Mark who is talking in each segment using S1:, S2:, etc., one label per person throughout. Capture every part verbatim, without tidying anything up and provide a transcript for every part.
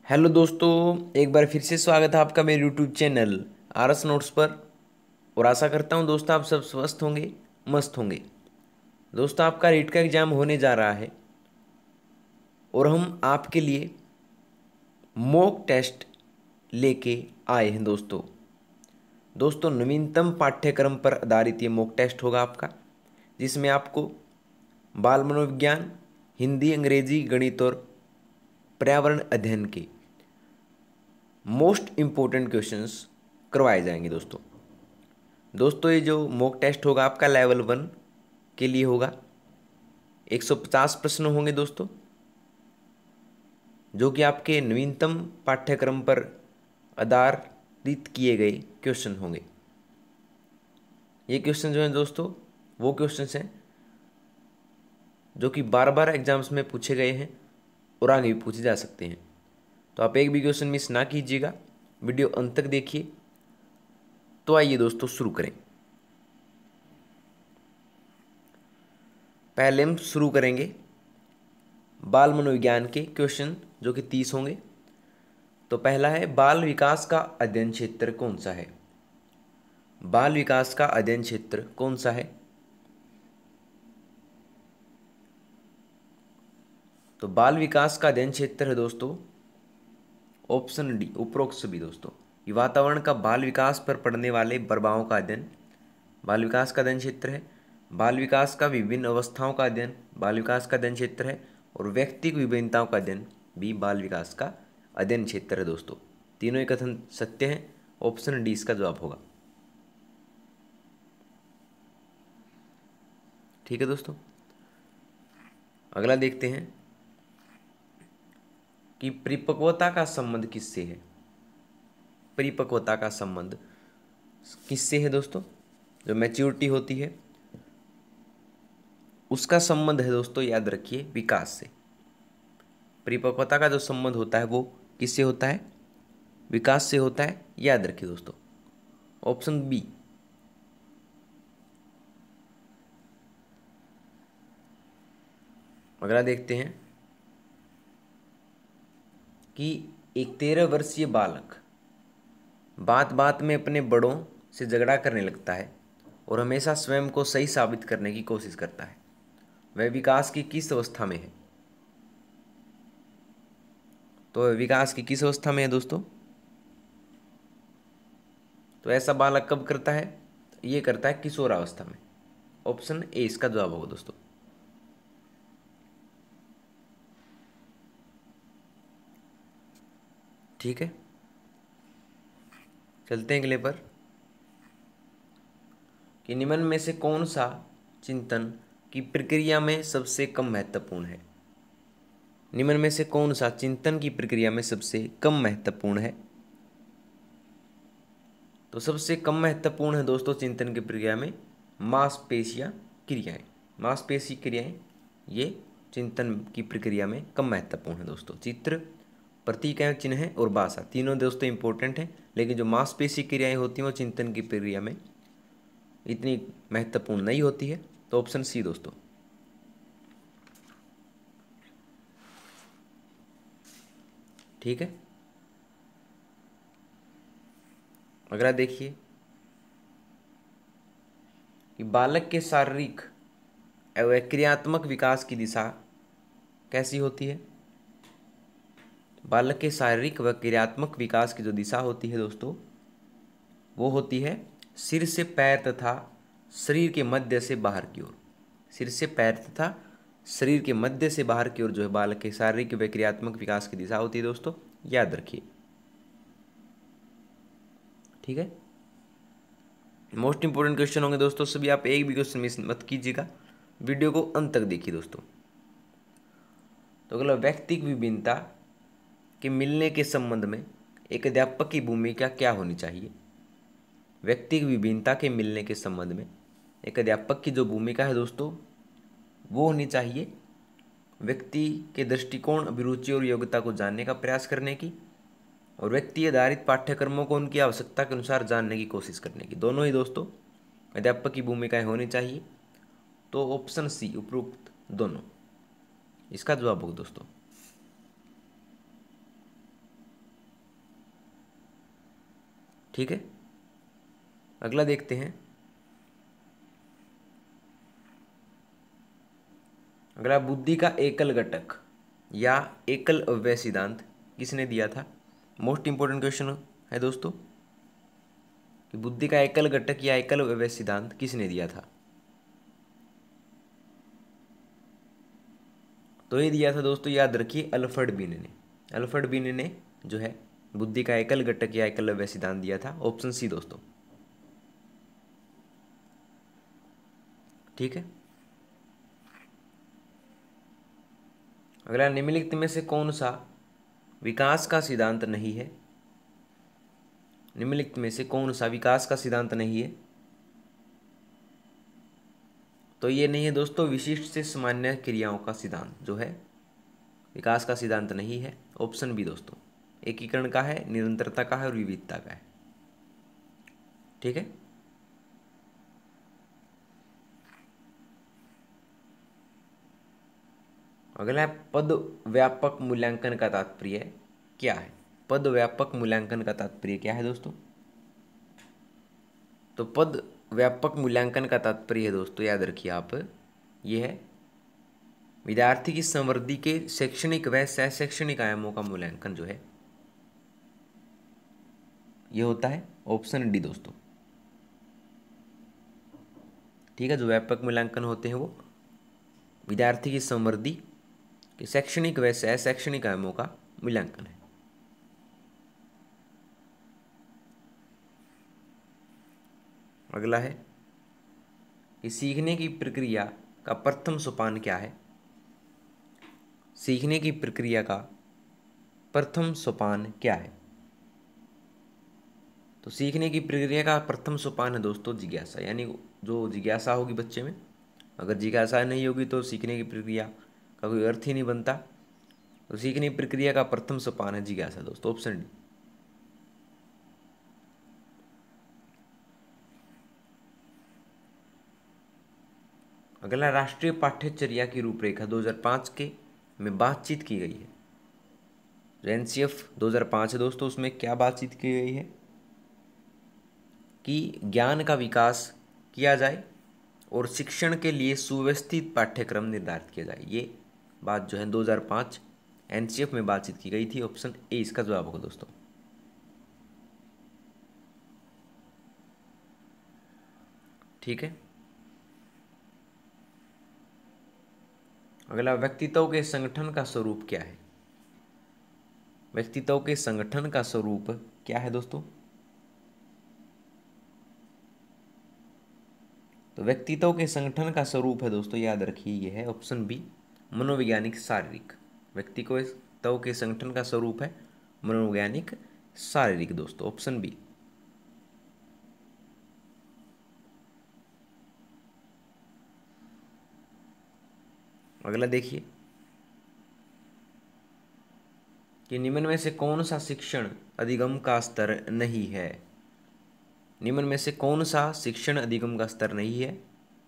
S1: Hello दोस्तों, एक बार फिर से स्वागत है आपका मेरे YouTube channel R S notes पर। और आशा करता हूं दोस्तों आप सब स्वस्थ होंगे, मस्त होंगे। दोस्तों आपका रीट का एग्ज़ाम होने जा रहा है और हम आपके लिए मॉक टेस्ट लेके आए हैं दोस्तों। दोस्तों नवीनतम पाठ्यक्रम पर आधारित ये मॉक टेस्ट होगा आपका, जिसमें आपको बाल मनोविज्ञान, हिंदी, अंग्रेजी, गणित और पर्यावरण अध्ययन के मोस्ट इम्पोर्टेंट क्वेश्चंस करवाए जाएंगे दोस्तों। दोस्तों ये जो मॉक टेस्ट होगा आपका लेवल वन के लिए होगा। एक सौ पचास प्रश्न होंगे दोस्तों, जो कि आपके नवीनतम पाठ्यक्रम पर आधारित किए गए क्वेश्चन होंगे। ये क्वेश्चन जो हैं दोस्तों, वो क्वेश्चंस हैं जो कि बार बार एग्जाम्स में पूछे गए हैं और आगे भी पूछे जा सकते हैं। तो आप एक भी क्वेश्चन मिस ना कीजिएगा, वीडियो अंत तक देखिए। तो आइए दोस्तों शुरू करें। पहले हम शुरू करेंगे बाल मनोविज्ञान के क्वेश्चन, जो कि तीस होंगे। तो पहला है, बाल विकास का अध्ययन क्षेत्र कौन सा है? बाल विकास का अध्ययन क्षेत्र कौन सा है? तो बाल विकास का अध्ययन क्षेत्र है दोस्तों ऑप्शन डी, उपरोक्त सभी दोस्तों। ये वातावरण का बाल विकास पर पड़ने वाले प्रभावों का अध्ययन बाल विकास का अध्ययन क्षेत्र है। बाल विकास का विभिन्न अवस्थाओं का अध्ययन बाल विकास का अध्ययन क्षेत्र है। और व्यक्तिगत विभिन्नताओं का अध्ययन भी बाल विकास का अध्ययन क्षेत्र है दोस्तों। तीनों ही कथन सत्य हैं। ऑप्शन डी इसका जवाब होगा। ठीक है दोस्तों, अगला देखते हैं कि परिपक्वता का संबंध किससे है? परिपक्वता का संबंध किससे है दोस्तों? जो मैच्योरिटी होती है उसका संबंध है दोस्तों, याद रखिए, विकास से। परिपक्वता का जो संबंध होता है वो किससे होता है? विकास से होता है, याद रखिए दोस्तों। Option B. अगला देखते हैं कि एक तेरह वर्षीय बालक बात बात में अपने बड़ों से झगड़ा करने लगता है और हमेशा स्वयं को सही साबित करने की कोशिश करता है। वह विकास की किस अवस्था में है? तो वह विकास की किस अवस्था में है दोस्तों? तो ऐसा बालक कब करता है? ये करता है किशोरावस्था में। ऑप्शन ए इसका जवाब होगा दोस्तों। ठीक है, चलते हैं अगले पर कि निम्न में से कौन सा चिंतन की प्रक्रिया में सबसे कम महत्वपूर्ण है? निम्न में से कौन सा चिंतन की प्रक्रिया में सबसे कम महत्वपूर्ण है? तो सबसे कम महत्वपूर्ण है दोस्तों चिंतन की प्रक्रिया में मांसपेशियां क्रियाएं। मांसपेशी क्रियाएं ये चिंतन की प्रक्रिया में कम महत्वपूर्ण है दोस्तों। चित्र, प्रतीक एवं चिन्ह और भाषा तीनों दोस्तों इंपॉर्टेंट हैं, लेकिन जो मांसपेशी क्रियाएं होती हैं वो चिंतन की प्रक्रिया में इतनी महत्वपूर्ण नहीं होती है। तो ऑप्शन सी दोस्तों। ठीक है, अगला देखिए कि बालक के शारीरिक एवं क्रियात्मक विकास की दिशा कैसी होती है? बालक के शारीरिक व क्रियात्मक विकास की जो दिशा होती है दोस्तों, वो होती है सिर से पैर तथा शरीर के मध्य से बाहर की ओर। सिर से पैर तथा शरीर के मध्य से बाहर की ओर जो है बालक के शारीरिक व क्रियात्मक विकास की दिशा होती है दोस्तों, याद रखिए। ठीक है, मोस्ट इंपोर्टेंट क्वेश्चन होंगे दोस्तों सभी, आप एक भी क्वेश्चन मिस मत कीजिएगा, वीडियो को अंत तक देखिए दोस्तों। तो अगला, व्यक्तिक विभिन्नता के मिलने के संबंध में एक अध्यापक की भूमिका क्या होनी चाहिए? व्यक्तिक विभिन्नता के मिलने के संबंध में एक अध्यापक की जो भूमिका है दोस्तों, वो होनी चाहिए व्यक्ति के दृष्टिकोण, अभिरुचि और योग्यता को जानने का प्रयास करने की, और व्यक्ति आधारित पाठ्यक्रमों को उनकी आवश्यकता के अनुसार जानने की कोशिश करने की। दोनों ही दोस्तों अध्यापक की भूमिकाएं होनी चाहिए। तो ऑप्शन सी, उपरोक्त दोनों, इसका जवाब होगा दोस्तों। ठीक है, अगला देखते हैं। अगला, बुद्धि का एकल घटक या एकल अव्यय सिद्धांत किसने दिया था? मोस्ट इंपोर्टेंट क्वेश्चन है दोस्तों कि बुद्धि का एकल घटक या एकल अव्यय सिद्धांत किसने दिया था? तो ये दिया था दोस्तों, याद रखिए, अल्फ्रेड बिन ने। अल्फ्रेड बिन ने जो है बुद्धि का एकल घटक या एकल अव्यय सिद्धांत दिया था। ऑप्शन सी दोस्तों। ठीक है, अगला, निम्नलिखित में से कौन सा विकास का सिद्धांत नहीं है? निम्नलिखित में से कौन सा विकास का सिद्धांत नहीं है? तो ये नहीं है दोस्तों, विशिष्ट से सामान्य क्रियाओं का सिद्धांत जो है विकास का सिद्धांत नहीं है। ऑप्शन बी दोस्तों, एकीकरण का है, निरंतरता का है और विविधता का है। ठीक है, अगला है, पद व्यापक मूल्यांकन का तात्पर्य क्या है? पद व्यापक मूल्यांकन का तात्पर्य क्या है दोस्तों? तो पद व्यापक मूल्यांकन का तात्पर्य है दोस्तों, याद रखिए आप, ये है विद्यार्थी की समृद्धि के शैक्षणिक व शैक्षणिक आयामों का मूल्यांकन जो है ये होता है। ऑप्शन डी दोस्तों। ठीक है, जो व्यापक मूल्यांकन होते हैं वो विद्यार्थी की समृद्धि के शैक्षणिक व शैक्षणिक आयामों का मूल्यांकन है। अगला है कि सीखने की प्रक्रिया का प्रथम सोपान क्या है? सीखने की प्रक्रिया का प्रथम सोपान क्या है? तो सीखने की प्रक्रिया का प्रथम सोपान है दोस्तों जिज्ञासा, यानी जो जिज्ञासा होगी बच्चे में, अगर जिज्ञासा नहीं होगी तो सीखने की प्रक्रिया का कोई अर्थ ही नहीं बनता। तो सीखने की प्रक्रिया का प्रथम सोपान है जिज्ञासा दोस्तों। Option D. अगला, राष्ट्रीय पाठ्यचर्या की रूपरेखा दो हज़ार पाँच के में बातचीत की गई है। जो एन सी एफ दो हज़ार पाँच है दोस्तों, उसमें क्या बातचीत की गई है कि ज्ञान का विकास किया जाए और शिक्षण के लिए सुव्यवस्थित पाठ्यक्रम निर्धारित किया जाए। ये बात जो है दो हज़ार पाँच एन सी एफ में बातचीत की गई थी। ऑप्शन ए इसका जवाब होगा दोस्तों। ठीक है, अगला, व्यक्तित्व के संगठन का स्वरूप क्या है? व्यक्तित्व के संगठन का स्वरूप क्या है दोस्तों? तो व्यक्तित्व के संगठन का स्वरूप है दोस्तों, याद रखिए, ये है ऑप्शन बी, मनोवैज्ञानिक शारीरिक। व्यक्तित्व के संगठन का स्वरूप है मनोवैज्ञानिक शारीरिक दोस्तों। Option B. अगला देखिए कि निम्न में से कौन सा शिक्षण अधिगम का स्तर नहीं है? निम्न में से कौन सा शिक्षण अधिगम का स्तर नहीं है?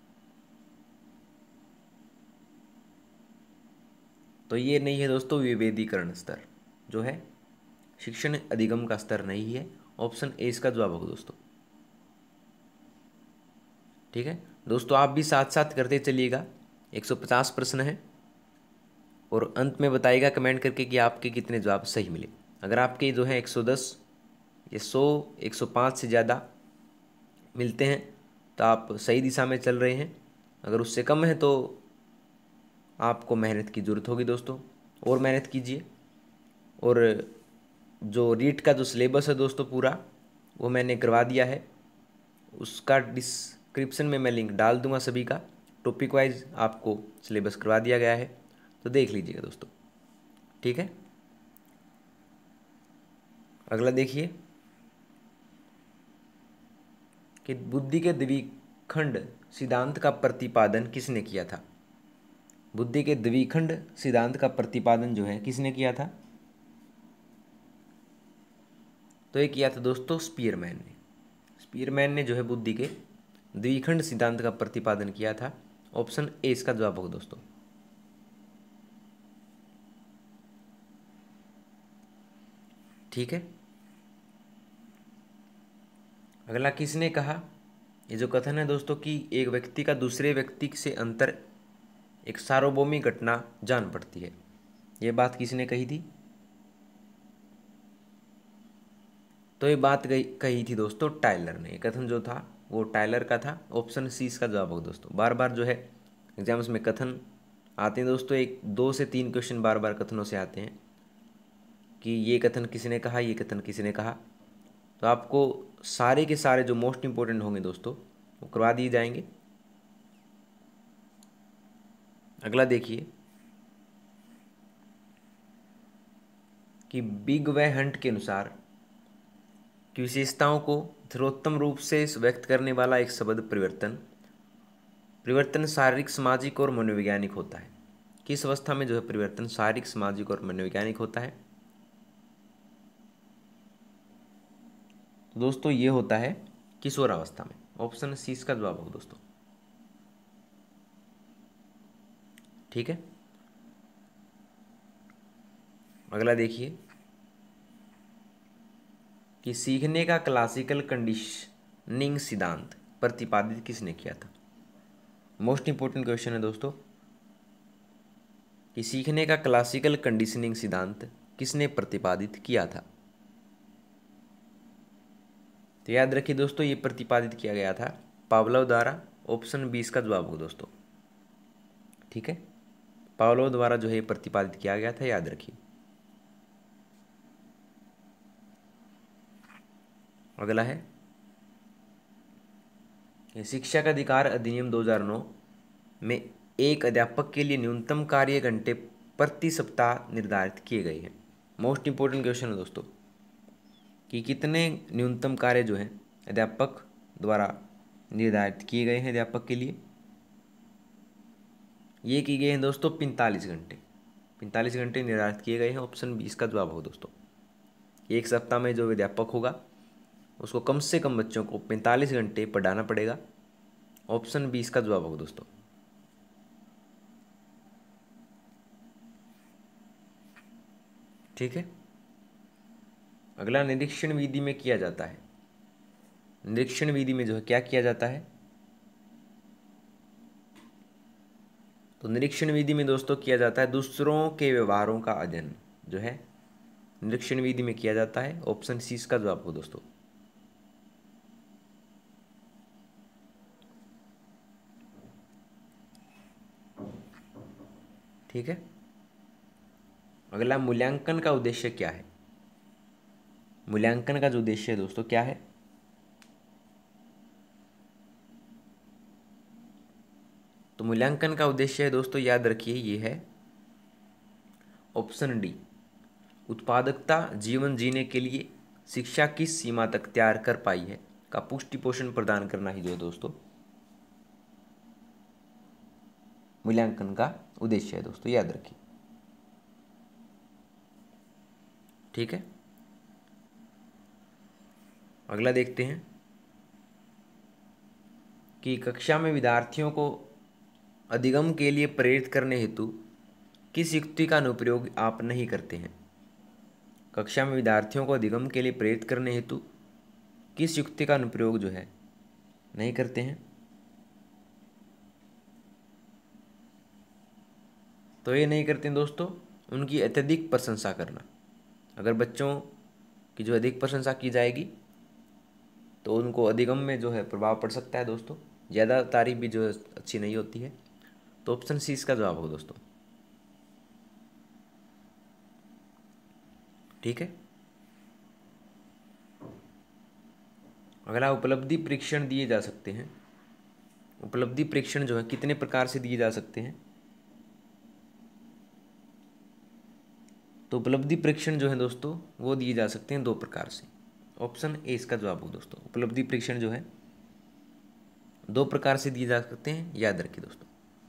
S1: तो ये नहीं है दोस्तों, विभेदीकरण स्तर जो है शिक्षण अधिगम का स्तर नहीं है। ऑप्शन ए इसका जवाब होगा दोस्तों। ठीक है दोस्तों, आप भी साथ साथ करते चलिएगा। एक सौ पचास प्रश्न है और अंत में बताइएगा कमेंट करके कि आपके कितने जवाब सही मिले। अगर आपके जो है एक सौ दस या सौ एक सौ पाँच से ज़्यादा मिलते हैं तो आप सही दिशा में चल रहे हैं। अगर उससे कम है तो आपको मेहनत की ज़रूरत होगी दोस्तों, और मेहनत कीजिए। और जो रीट का जो सिलेबस है दोस्तों पूरा, वो मैंने करवा दिया है। उसका डिस्क्रिप्शन में मैं लिंक डाल दूंगा सभी का। टॉपिक वाइज आपको सिलेबस करवा दिया गया है, तो देख लीजिएगा दोस्तों। ठीक है, अगला देखिए कि बुद्धि के द्विखंड सिद्धांत का प्रतिपादन किसने किया था? बुद्धि के द्विखंड सिद्धांत का प्रतिपादन जो है किसने किया था? तो ये किया था दोस्तों स्पीयरमैन ने। स्पीयरमैन ने जो है बुद्धि के द्विखंड सिद्धांत का प्रतिपादन किया था। ऑप्शन ए इसका जवाब होगा दोस्तों। ठीक है, अगला, किसने कहा? ये जो कथन है दोस्तों कि एक व्यक्ति का दूसरे व्यक्ति से अंतर एक सार्वभौमिक घटना जान पड़ती है, ये बात किसने कही थी? तो ये बात गई कही थी दोस्तों टायलर ने। ये कथन जो था वो टायलर का था। ऑप्शन सी इसका जवाब होगा दोस्तों। बार बार जो है एग्जाम्स में कथन आते हैं दोस्तों, एक दो से तीन क्वेश्चन बार बार कथनों से आते हैं कि ये कथन किसने कहा, ये कथन किसने कहा। तो आपको सारे के सारे जो मोस्ट इंपॉर्टेंट होंगे दोस्तों वो करवा दिए जाएंगे। अगला देखिए कि बिग व हंट के अनुसार की विशेषताओं को सर्वोत्तम रूप से व्यक्त करने वाला एक शब्द परिवर्तन परिवर्तन शारीरिक, सामाजिक और मनोवैज्ञानिक होता है। किस अवस्था में जो है परिवर्तन शारीरिक, सामाजिक और मनोवैज्ञानिक होता है? तो दोस्तों ये होता है किशोरावस्था में। ऑप्शन सी इसका जवाब होगा दोस्तों। ठीक है, अगला देखिए कि सीखने का क्लासिकल कंडीशनिंग सिद्धांत प्रतिपादित किसने किया था? मोस्ट इंपोर्टेंट क्वेश्चन है दोस्तों कि सीखने का क्लासिकल कंडीशनिंग सिद्धांत किसने प्रतिपादित किया था? तो याद रखिए दोस्तों, ये प्रतिपादित किया गया था पावलोव द्वारा। ऑप्शन बी इसका जवाब होगा दोस्तों। ठीक है, पावलोव द्वारा जो है प्रतिपादित किया गया था, याद रखिए। अगला है शिक्षा का अधिकार अधिनियम दो हज़ार नौ में एक अध्यापक के लिए न्यूनतम कार्य घंटे प्रति सप्ताह निर्धारित किए गए हैं। मोस्ट इंपोर्टेंट क्वेश्चन है दोस्तों कि कितने न्यूनतम कार्य जो हैं अध्यापक द्वारा निर्धारित किए गए हैं अध्यापक के लिए? ये किए गए हैं दोस्तों पैंतालीस घंटे। पैंतालीस घंटे निर्धारित किए गए हैं। ऑप्शन बी इसका जवाब हो दोस्तों। एक सप्ताह में जो अध्यापक होगा उसको कम से कम बच्चों को पैंतालीस घंटे पढ़ाना पड़ेगा। ऑप्शन बी इसका जवाब होगा दोस्तों। ठीक है, अगला निरीक्षण विधि में किया जाता है। निरीक्षण विधि में जो है क्या किया जाता है? तो निरीक्षण विधि में दोस्तों किया जाता है दूसरों के व्यवहारों का अध्ययन जो है निरीक्षण विधि में किया जाता है। ऑप्शन सी इसका जवाब हो दोस्तों। ठीक है, अगला मूल्यांकन का उद्देश्य क्या है? मूल्यांकन का जो उद्देश्य है दोस्तों क्या है? तो मूल्यांकन का उद्देश्य है दोस्तों, याद रखिए, ये है ऑप्शन डी, उत्पादकता जीवन जीने के लिए शिक्षा किस सीमा तक तैयार कर पाई है का पुष्टि पोषण प्रदान करना ही जो है दोस्तों मूल्यांकन का उद्देश्य है दोस्तों, याद रखिए। ठीक है, अगला देखते हैं कि कक्षा में विद्यार्थियों को अधिगम के लिए प्रेरित करने हेतु किस युक्ति का अनुप्रयोग आप नहीं करते हैं? कक्षा में विद्यार्थियों को अधिगम के लिए प्रेरित करने हेतु किस युक्ति का अनुप्रयोग जो है नहीं करते हैं? तो ये नहीं करते हैं दोस्तों उनकी अत्यधिक प्रशंसा करना। अगर बच्चों की जो अधिक प्रशंसा की जाएगी तो उनको अधिगम में जो है प्रभाव पड़ सकता है दोस्तों। ज़्यादा तारीफ भी जो है अच्छी नहीं होती है। तो ऑप्शन सी इसका जवाब हो दोस्तों। ठीक है, अगला उपलब्धि परीक्षण दिए जा सकते हैं। उपलब्धि परीक्षण जो है कितने प्रकार से दिए जा सकते हैं? तो उपलब्धि परीक्षण जो है दोस्तों वो दिए जा सकते हैं दो प्रकार से। ऑप्शन ए इसका जवाब हो दोस्तों। उपलब्धि परीक्षण जो है दो प्रकार से दिए जा सकते हैं, याद रखिए दोस्तों।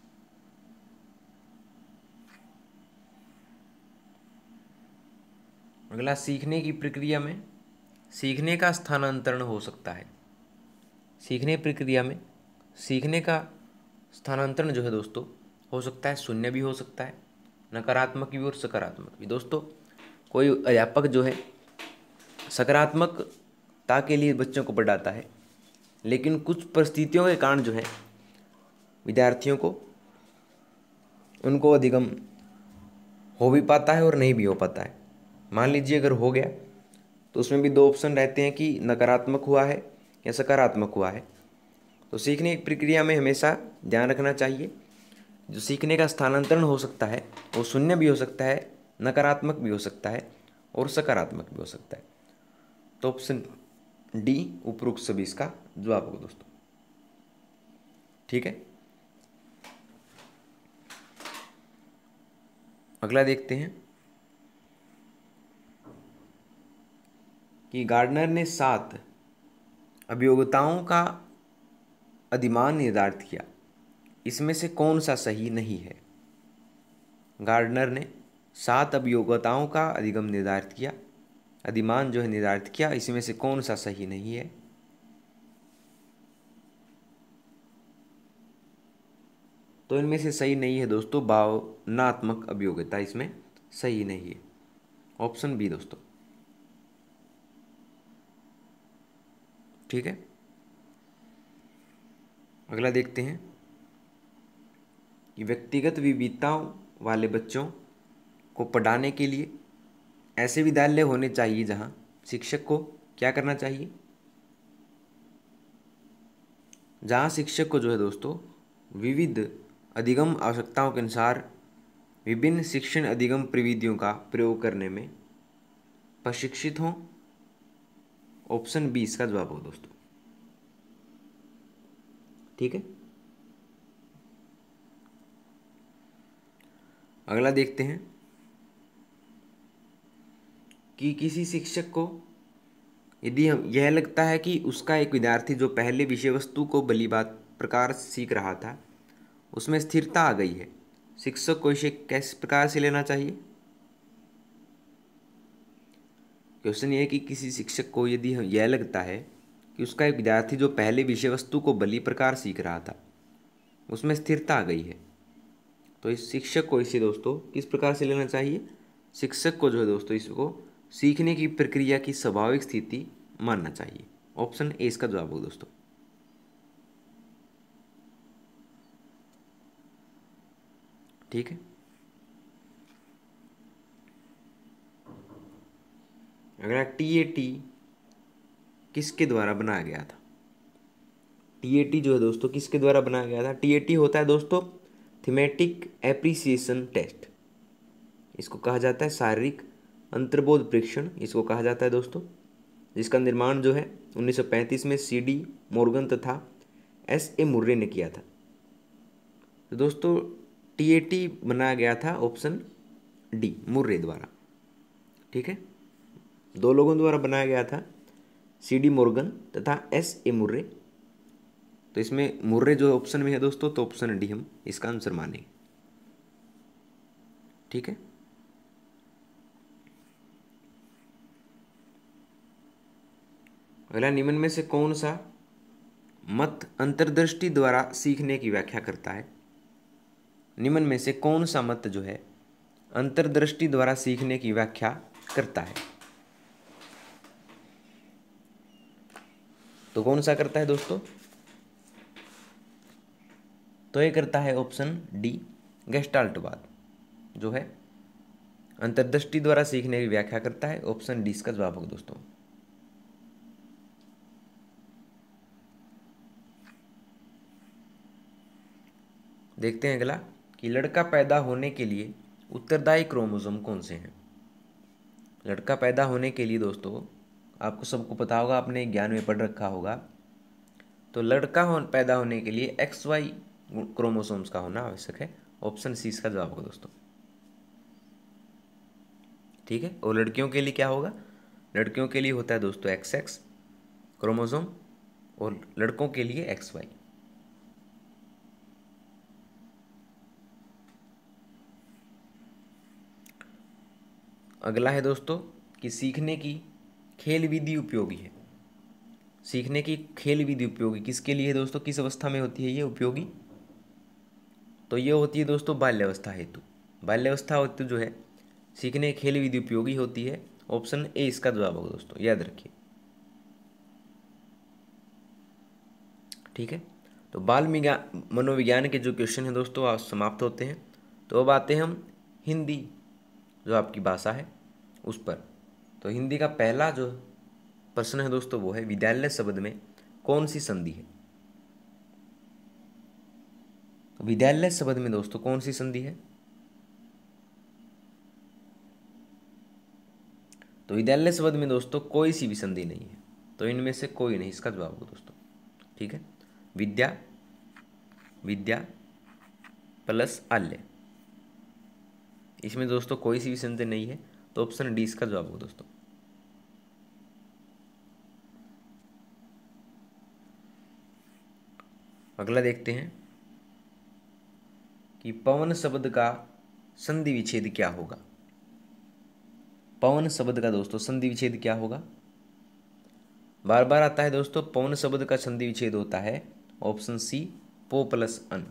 S1: अगला, सीखने की प्रक्रिया में सीखने का स्थानांतरण हो सकता है। सीखने प्रक्रिया में सीखने का स्थानांतरण जो है दोस्तों हो सकता है शून्य भी हो सकता है, नकारात्मक भी और सकारात्मक भी। दोस्तों कोई अध्यापक जो है सकारात्मक के लिए बच्चों को पढ़ाता है, लेकिन कुछ परिस्थितियों के कारण जो है विद्यार्थियों को उनको अधिगम हो भी पाता है और नहीं भी हो पाता है। मान लीजिए अगर हो गया तो उसमें भी दो ऑप्शन रहते हैं कि नकारात्मक हुआ है या सकारात्मक हुआ है। तो सीखने की प्रक्रिया में हमेशा ध्यान रखना चाहिए, जो सीखने का स्थानांतरण हो सकता है वो शून्य भी हो सकता है, नकारात्मक भी हो सकता है और सकारात्मक भी हो सकता है। तो ऑप्शन डी उपरोक्त सभी इसका जवाब होगा दोस्तों। ठीक है, अगला देखते हैं कि गार्डनर ने सात अभियोगिताओं का अधिमान निर्धारित किया, इसमें से कौन सा सही नहीं है। गार्डनर ने सात अभियोगिताओं का अधिगम निर्धारित किया, अधिमान जो है निर्धारित किया, इसमें से कौन सा सही नहीं है। तो इनमें से सही नहीं है दोस्तों भावनात्मक अभियोगिता, इसमें सही नहीं है, ऑप्शन बी दोस्तों। ठीक है, अगला देखते हैं कि व्यक्तिगत विविधताओं वाले बच्चों को पढ़ाने के लिए ऐसे विद्यालय होने चाहिए जहां शिक्षक को क्या करना चाहिए, जहां शिक्षक को जो है दोस्तों विविध अधिगम आवश्यकताओं के अनुसार विभिन्न शिक्षण अधिगम प्रविधियों का प्रयोग करने में प्रशिक्षित हों। ऑप्शन बी इसका जवाब हो दोस्तों। ठीक है, अगला देखते हैं कि किसी शिक्षक को यदि हम यह लगता है कि उसका एक विद्यार्थी जो पहले विषय वस्तु को भली बात प्रकार सीख रहा था उसमें स्थिरता आ गई है, शिक्षक को इसे किस प्रकार से लेना चाहिए। क्वेश्चन ये है कि किसी शिक्षक को यदि यह लगता है कि उसका एक विद्यार्थी जो पहले विषय वस्तु को भली प्रकार सीख रहा था उसमें स्थिरता आ गई है, तो इस शिक्षक को इसे दोस्तों किस प्रकार से लेना चाहिए। शिक्षक को जो है दोस्तों इसको सीखने की प्रक्रिया की स्वाभाविक स्थिति मानना चाहिए। ऑप्शन ए इसका जवाब होगा दोस्तों। ठीक है, अगला टीएटी किसके द्वारा बनाया गया था। टीएटी जो है दोस्तों किसके द्वारा बनाया गया था। टीएटी होता है दोस्तों थीमेटिक एप्रिसिएशन टेस्ट, इसको कहा जाता है शारीरिक अंतर्बोध परीक्षण, इसको कहा जाता है दोस्तों, जिसका निर्माण जो है उन्नीस सौ पैंतीस में सी डी मॉर्गन तथा एस ए मुर्रे ने किया था। तो दोस्तों टीएटी बनाया गया था ऑप्शन डी मुर्रे द्वारा। ठीक है, दो लोगों द्वारा बनाया गया था, सी डी मॉर्गन तथा एस ए मुर्रे। तो इसमें मुर्रे जो ऑप्शन में है दोस्तों, तो ऑप्शन डी हम इसका आंसर मानेंगे। ठीक है, अगला निम्न में से कौन सा मत अंतर्दृष्टि द्वारा सीखने की व्याख्या करता है। निम्न में से कौन सा मत जो है अंतर्दृष्टि द्वारा सीखने की व्याख्या करता है। तो कौन सा करता है दोस्तों, तो ये करता है ऑप्शन डी गेस्टाल्टवाद, जो है अंतर्दृष्टि द्वारा सीखने की व्याख्या करता है। ऑप्शन डी इसका जवाब होगा दोस्तों। देखते हैं अगला कि लड़का पैदा होने के लिए उत्तरदायी क्रोमोसोम कौन से हैं। लड़का पैदा होने के लिए दोस्तों आपको सबको पता होगा, आपने ज्ञान में पढ़ रखा होगा, तो लड़का हो, पैदा होने के लिए एक्स वाई क्रोमोसोम्स का होना आवश्यक है। ऑप्शन सी इसका जवाब होगा दोस्तों। ठीक है, और लड़कियों के लिए क्या होगा, लड़कियों के लिए होता है दोस्तों एक्स एक्स क्रोमोसोम और लड़कों के लिए एक्स वाई। अगला है दोस्तों कि सीखने की खेल विधि उपयोगी है। सीखने की खेल विधि उपयोगी किसके लिए है दोस्तों, किस अवस्था में होती है ये उपयोगी, तो ये होती है दोस्तों बाल्यावस्था हेतु। बाल्यावस्था हेतु जो है सीखने की खेल विधि उपयोगी होती है। ऑप्शन ए इसका जवाब होगा दोस्तों, याद रखिए। ठीक है। तो बाल विज्ञान मनोविज्ञान के जो क्वेश्चन हैं दोस्तों आज समाप्त होते हैं। तो अब आते हैं हम हिंदी जो आपकी भाषा है उस पर। तो हिंदी का पहला जो प्रश्न है दोस्तों वो है विद्यालय शब्द में कौन सी संधि है। विद्यालय शब्द में दोस्तों कौन सी संधि है। तो विद्यालय शब्द में दोस्तों कोई सी भी संधि नहीं है, तो इनमें से कोई नहीं इसका जवाब हो दोस्तों। ठीक है, विद्या विद्या प्लस आल्य, इसमें दोस्तों कोई सी भी संधि नहीं है, तो ऑप्शन डी इसका जवाब हो दोस्तों। अगला देखते हैं कि पवन शब्द का संधि विच्छेद क्या होगा। पवन शब्द का दोस्तों संधि विच्छेद क्या होगा। बार बार आता है दोस्तों, पवन शब्द का संधि विच्छेद होता है ऑप्शन सी पो प्लस अन।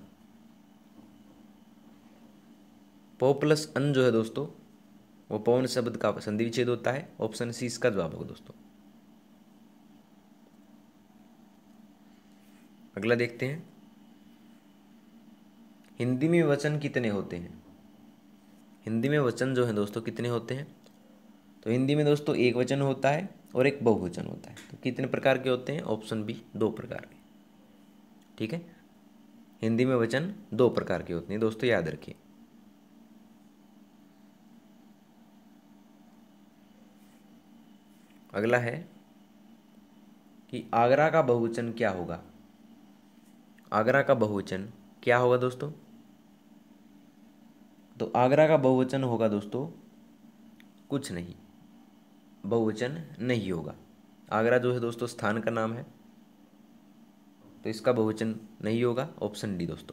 S1: पो प्लस अन जो है दोस्तों वो पवन शब्द का संधि विच्छेद होता है, ऑप्शन सी इसका जवाब होगा दोस्तों। अगला देखते हैं हिंदी में वचन कितने होते हैं। हिंदी में वचन जो है दोस्तों कितने होते हैं। तो हिंदी में दोस्तों एक वचन होता है और एक बहुवचन होता है। तो कितने प्रकार के होते हैं, ऑप्शन बी दो प्रकार के। ठीक है, हिंदी में वचन दो प्रकार के होते हैं दोस्तों, याद रखिए। अगला है कि आगरा का बहुवचन क्या होगा। आगरा का बहुवचन क्या होगा दोस्तों। तो आगरा का बहुवचन होगा दोस्तों कुछ नहीं, बहुवचन नहीं होगा। आगरा जो है दोस्तों स्थान का नाम है, तो इसका बहुवचन नहीं होगा, ऑप्शन डी दोस्तों।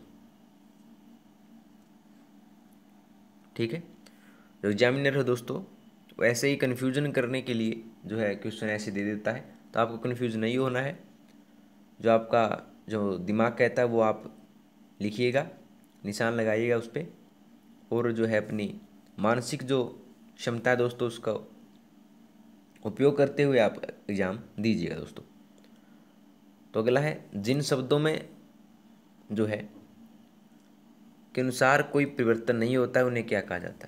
S1: ठीक है, जो एग्जामिनर है दोस्तों वो ऐसे ही कन्फ्यूजन करने के लिए जो है क्वेश्चन ऐसे दे देता है, तो आपको कन्फ्यूज नहीं होना है। जो आपका जो दिमाग कहता है वो आप लिखिएगा, निशान लगाइएगा उस पर, और जो है अपनी मानसिक जो क्षमता है दोस्तों उसका उपयोग करते हुए आप एग्ज़ाम दीजिएगा दोस्तों। तो अगला है जिन शब्दों में जो है के अनुसार कोई परिवर्तन नहीं होता है उन्हें क्या कहा जाता है।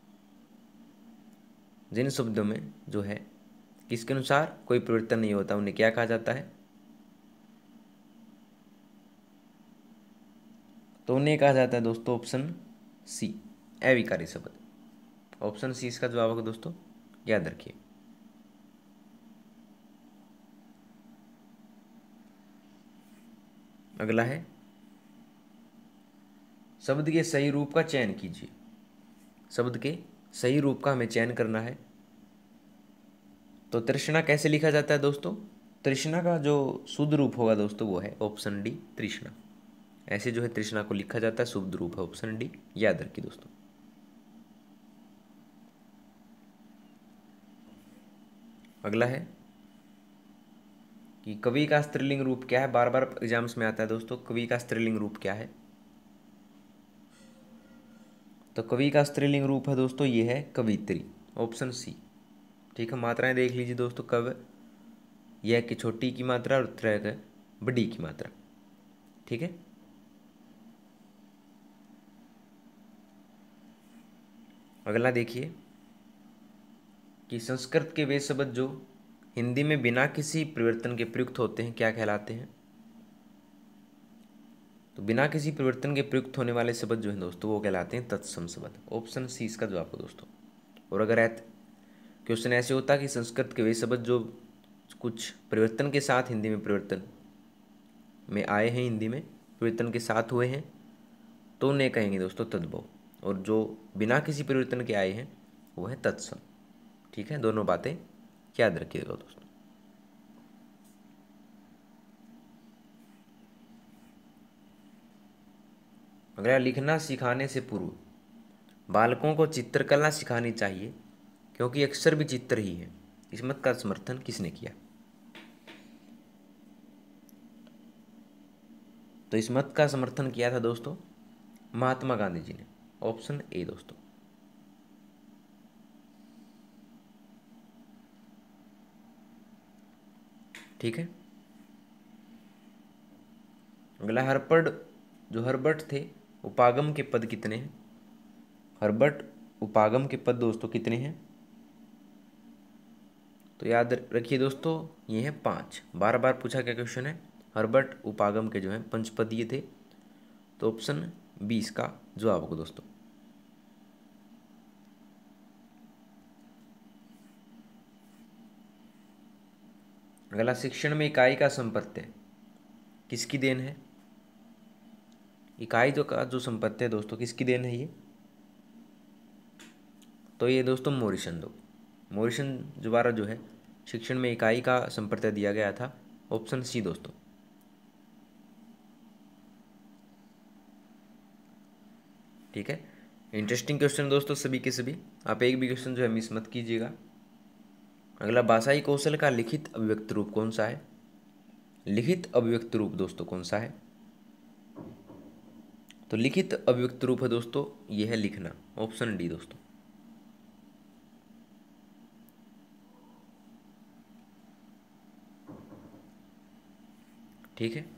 S1: जिन शब्दों में जो है किसके अनुसार कोई परिवर्तन नहीं होता उन्हें क्या कहा जाता है। तो उन्हें कहा जाता है दोस्तों ऑप्शन सी अविकारी शब्द। ऑप्शन सी इसका जवाब होगा दोस्तों, याद रखिए। अगला है शब्द के सही रूप का चयन कीजिए। शब्द के सही रूप का हमें चयन करना है। तो तृष्णा कैसे लिखा जाता है दोस्तों। तृष्णा का जो शुद्ध रूप होगा दोस्तों वो है ऑप्शन डी तृष्णा। ऐसे जो है तृष्णा को लिखा जाता है, शुद्ध रूप है ऑप्शन डी, याद रखिए दोस्तों। अगला है कि कवि का स्त्रीलिंग रूप क्या है। बार बार एग्जाम्स में आता है दोस्तों, कवि का स्त्रीलिंग रूप क्या है। तो कवि का स्त्रीलिंग रूप है दोस्तों ये है कवित्री, ऑप्शन सी। ठीक है, मात्राएं देख लीजिए दोस्तों, कव यह की छोटी की मात्रा और त्र है बड़ी की मात्रा। ठीक है, अगला देखिए कि संस्कृत के वे शब्द जो हिंदी में बिना किसी परिवर्तन के प्रयुक्त होते हैं क्या कहलाते हैं। तो बिना किसी परिवर्तन के प्रयुक्त होने वाले शब्द जो हैं दोस्तों वो कहलाते हैं तत्सम शब्द, ऑप्शन सी इसका जवाब हो दोस्तों। और अगर क्वेश्चन ऐसे होता कि संस्कृत के वे शब्द जो कुछ परिवर्तन के साथ हिंदी में परिवर्तन में आए हैं, हिंदी में परिवर्तन के साथ हुए हैं, तो उन्हें कहेंगे दोस्तों तद्भव, और जो बिना किसी परिवर्तन के आए हैं वो है तत्सम। ठीक है, दोनों बातें याद रखिएगा दोस्तों। अगला लिखना सिखाने से पूर्व बालकों को चित्रकला सिखानी चाहिए क्योंकि अक्षर भी चित्र ही है। इस मत का समर्थन किसने किया। तो इस मत का समर्थन किया था दोस्तों महात्मा गांधी जी ने, ऑप्शन ए दोस्तों। ठीक है, अगला हर्बर्ट जो हर्बर्ट थे उपागम के पद कितने हैं? हर्बर्ट उपागम के पद दोस्तों कितने हैं? तो याद रखिए दोस्तों, ये है पांच। बार बार पूछा क्या क्वेश्चन है? हर्बर्ट उपागम के जो है पंचपदीय थे। तो ऑप्शन बी इसका जवाब होगा दोस्तों। अगला शिक्षण में इकाई का संपत्ति किसकी देन है? इकाई जो का जो संपत्ति है दोस्तों किसकी देन है ये? तो ये दोस्तों मॉरिसन दो मॉरिसन द्वारा जो है शिक्षण में इकाई का संप्रत्यय दिया गया था। ऑप्शन सी दोस्तों। ठीक है, इंटरेस्टिंग क्वेश्चन दोस्तों सभी के सभी, आप एक भी क्वेश्चन जो है मिस मत कीजिएगा। अगला भाषाई कौशल का लिखित अभिव्यक्त रूप कौन सा है? लिखित अभिव्यक्त रूप दोस्तों कौन सा है? तो लिखित अभिव्यक्त रूप है दोस्तों, ये है लिखना। ऑप्शन डी दोस्तों। ठीक है,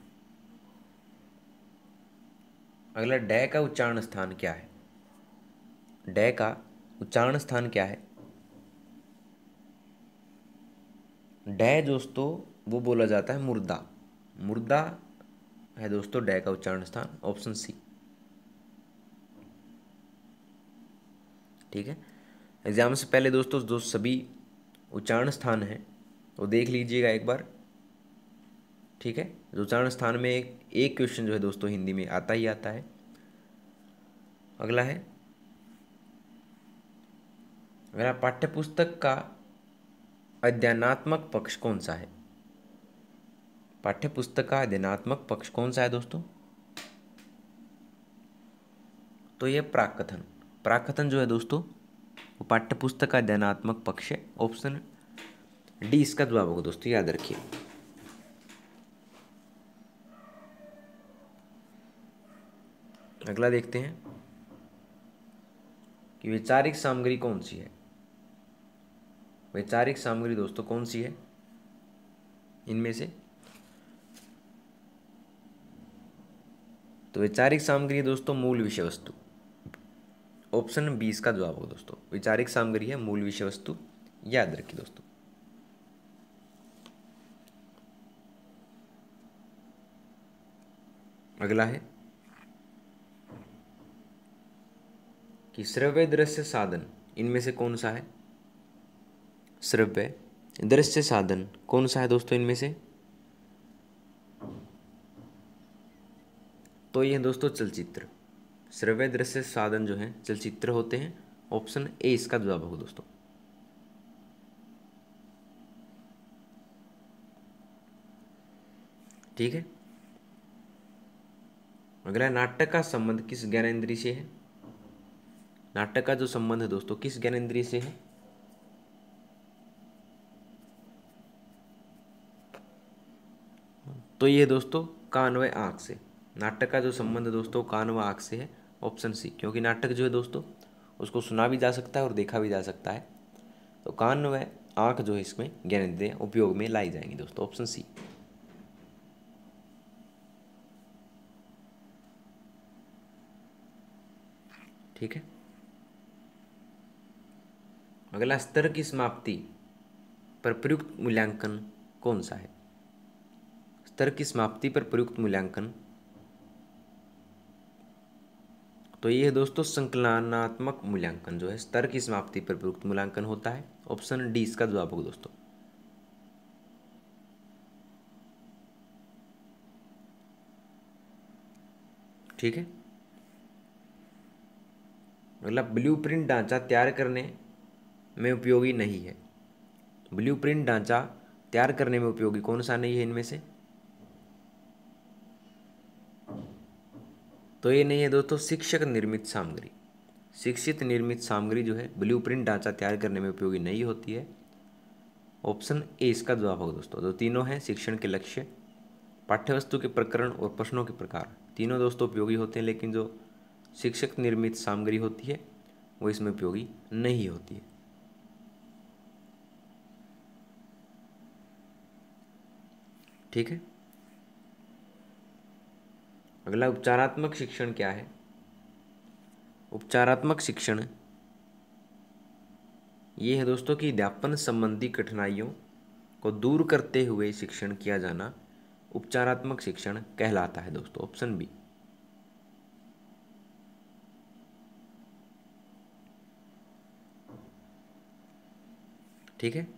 S1: अगला डै का उच्चारण स्थान क्या है? डै का उच्चारण स्थान क्या है? डै दोस्तों वो बोला जाता है मुर्दा। मुर्दा है दोस्तों डै का उच्चारण स्थान। Option C. ठीक है, एग्जाम से पहले दोस्तों जो सभी उच्चारण स्थान हैं वो देख लीजिएगा एक बार। ठीक है, जो उच्चारण स्थान में एक एक क्वेश्चन जो है दोस्तों हिंदी में आता ही आता है। अगला है, अगला पाठ्यपुस्तक का अध्ययनात्मक पक्ष कौन सा है? पाठ्यपुस्तक का अध्ययनात्मक पक्ष कौन सा है दोस्तों? तो ये प्राकथन। प्राकथन जो है दोस्तों वो पाठ्यपुस्तक का अध्ययनात्मक पक्ष है। ऑप्शन डी इसका जवाब होगा दोस्तों, याद रखिए। अगला देखते हैं कि वैचारिक सामग्री कौन सी है। वैचारिक सामग्री दोस्तों कौन सी है इनमें से? तो वैचारिक सामग्री है दोस्तों मूल विषय वस्तु। ऑप्शन बी इसका जवाब होगा दोस्तों, वैचारिक सामग्री है मूल विषय वस्तु। याद रखिए दोस्तों। अगला है कि श्रव्य दृश्य साधन इनमें से कौन सा है? श्रव्य दृश्य साधन कौन सा है दोस्तों इनमें से? तो ये दोस्तों चलचित्र। श्रव्य दृश्य साधन जो है चलचित्र होते हैं। ऑप्शन ए इसका जवाब होगा दोस्तों। ठीक है, अगला नाटक का संबंध किस ज्ञानेंद्रिय से है? नाटक का जो संबंध है दोस्तों किस ज्ञानेंद्रिय से है? तो ये दोस्तों कान व आंख से। नाटक का जो संबंध है दोस्तों कान व आंख से है। ऑप्शन सी, क्योंकि नाटक जो है दोस्तों उसको सुना भी जा सकता है और देखा भी जा सकता है। तो कान व आंख जो है इसमें ज्ञानेंद्रिय उपयोग में लाई जाएंगी दोस्तों। Option C. ठीक है, अगला स्तर की समाप्ति पर प्रयुक्त मूल्यांकन कौन सा है? स्तर की समाप्ति पर प्रयुक्त मूल्यांकन तो ये है दोस्तों संकलनात्मक मूल्यांकन जो है स्तर की समाप्ति पर प्रयुक्त मूल्यांकन होता है। ऑप्शन डी इसका जवाब होगा दोस्तों। ठीक है, अगला ब्लूप्रिंट ढांचा तैयार करने में उपयोगी नहीं है। ब्लूप्रिंट ढांचा तैयार करने में उपयोगी कौन सा नहीं है इनमें से? तो ये नहीं है दोस्तों शिक्षक निर्मित सामग्री। शिक्षित निर्मित सामग्री जो है ब्लूप्रिंट ढांचा तैयार करने में उपयोगी नहीं होती है। ऑप्शन ए इसका जवाब होगा दोस्तों। जो तीनों हैं शिक्षण के लक्ष्य, पाठ्यवस्तु के प्रकरण और प्रश्नों के प्रकार, तीनों दोस्तों उपयोगी होते हैं, लेकिन जो शिक्षक निर्मित सामग्री होती है वो इसमें उपयोगी नहीं होती है। ठीक है, अगला उपचारात्मक शिक्षण क्या है? उपचारात्मक शिक्षण ये है दोस्तों कि अध्यापन संबंधी कठिनाइयों को दूर करते हुए शिक्षण किया जाना उपचारात्मक शिक्षण कहलाता है दोस्तों। Option B. ठीक है,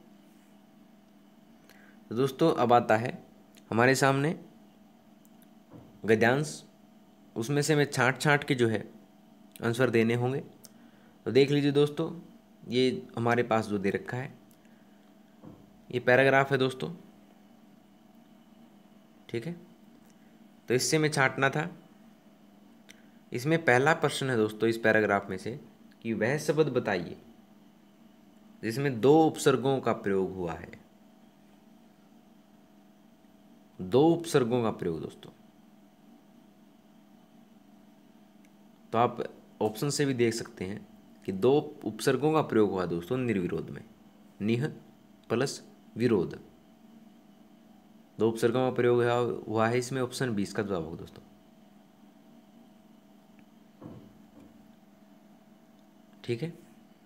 S1: तो दोस्तों अब आता है हमारे सामने गद्यांश, उसमें से मैं छांट छांट के जो है आंसर देने होंगे। तो देख लीजिए दोस्तों, ये हमारे पास जो दे रखा है ये पैराग्राफ है दोस्तों। ठीक है, तो इससे मैं छांटना था। इसमें पहला प्रश्न है दोस्तों इस पैराग्राफ में से कि वह शब्द बताइए जिसमें दो उपसर्गों का प्रयोग हुआ है। दो उपसर्गों का प्रयोग दोस्तों, तो आप ऑप्शन से भी देख सकते हैं कि दो उपसर्गों का प्रयोग हुआ दोस्तों निर्विरोध में। निह प्लस विरोध, दो उपसर्गों का प्रयोग हुआ है इसमें। ऑप्शन बी इसका जवाब होगा दोस्तों। ठीक है,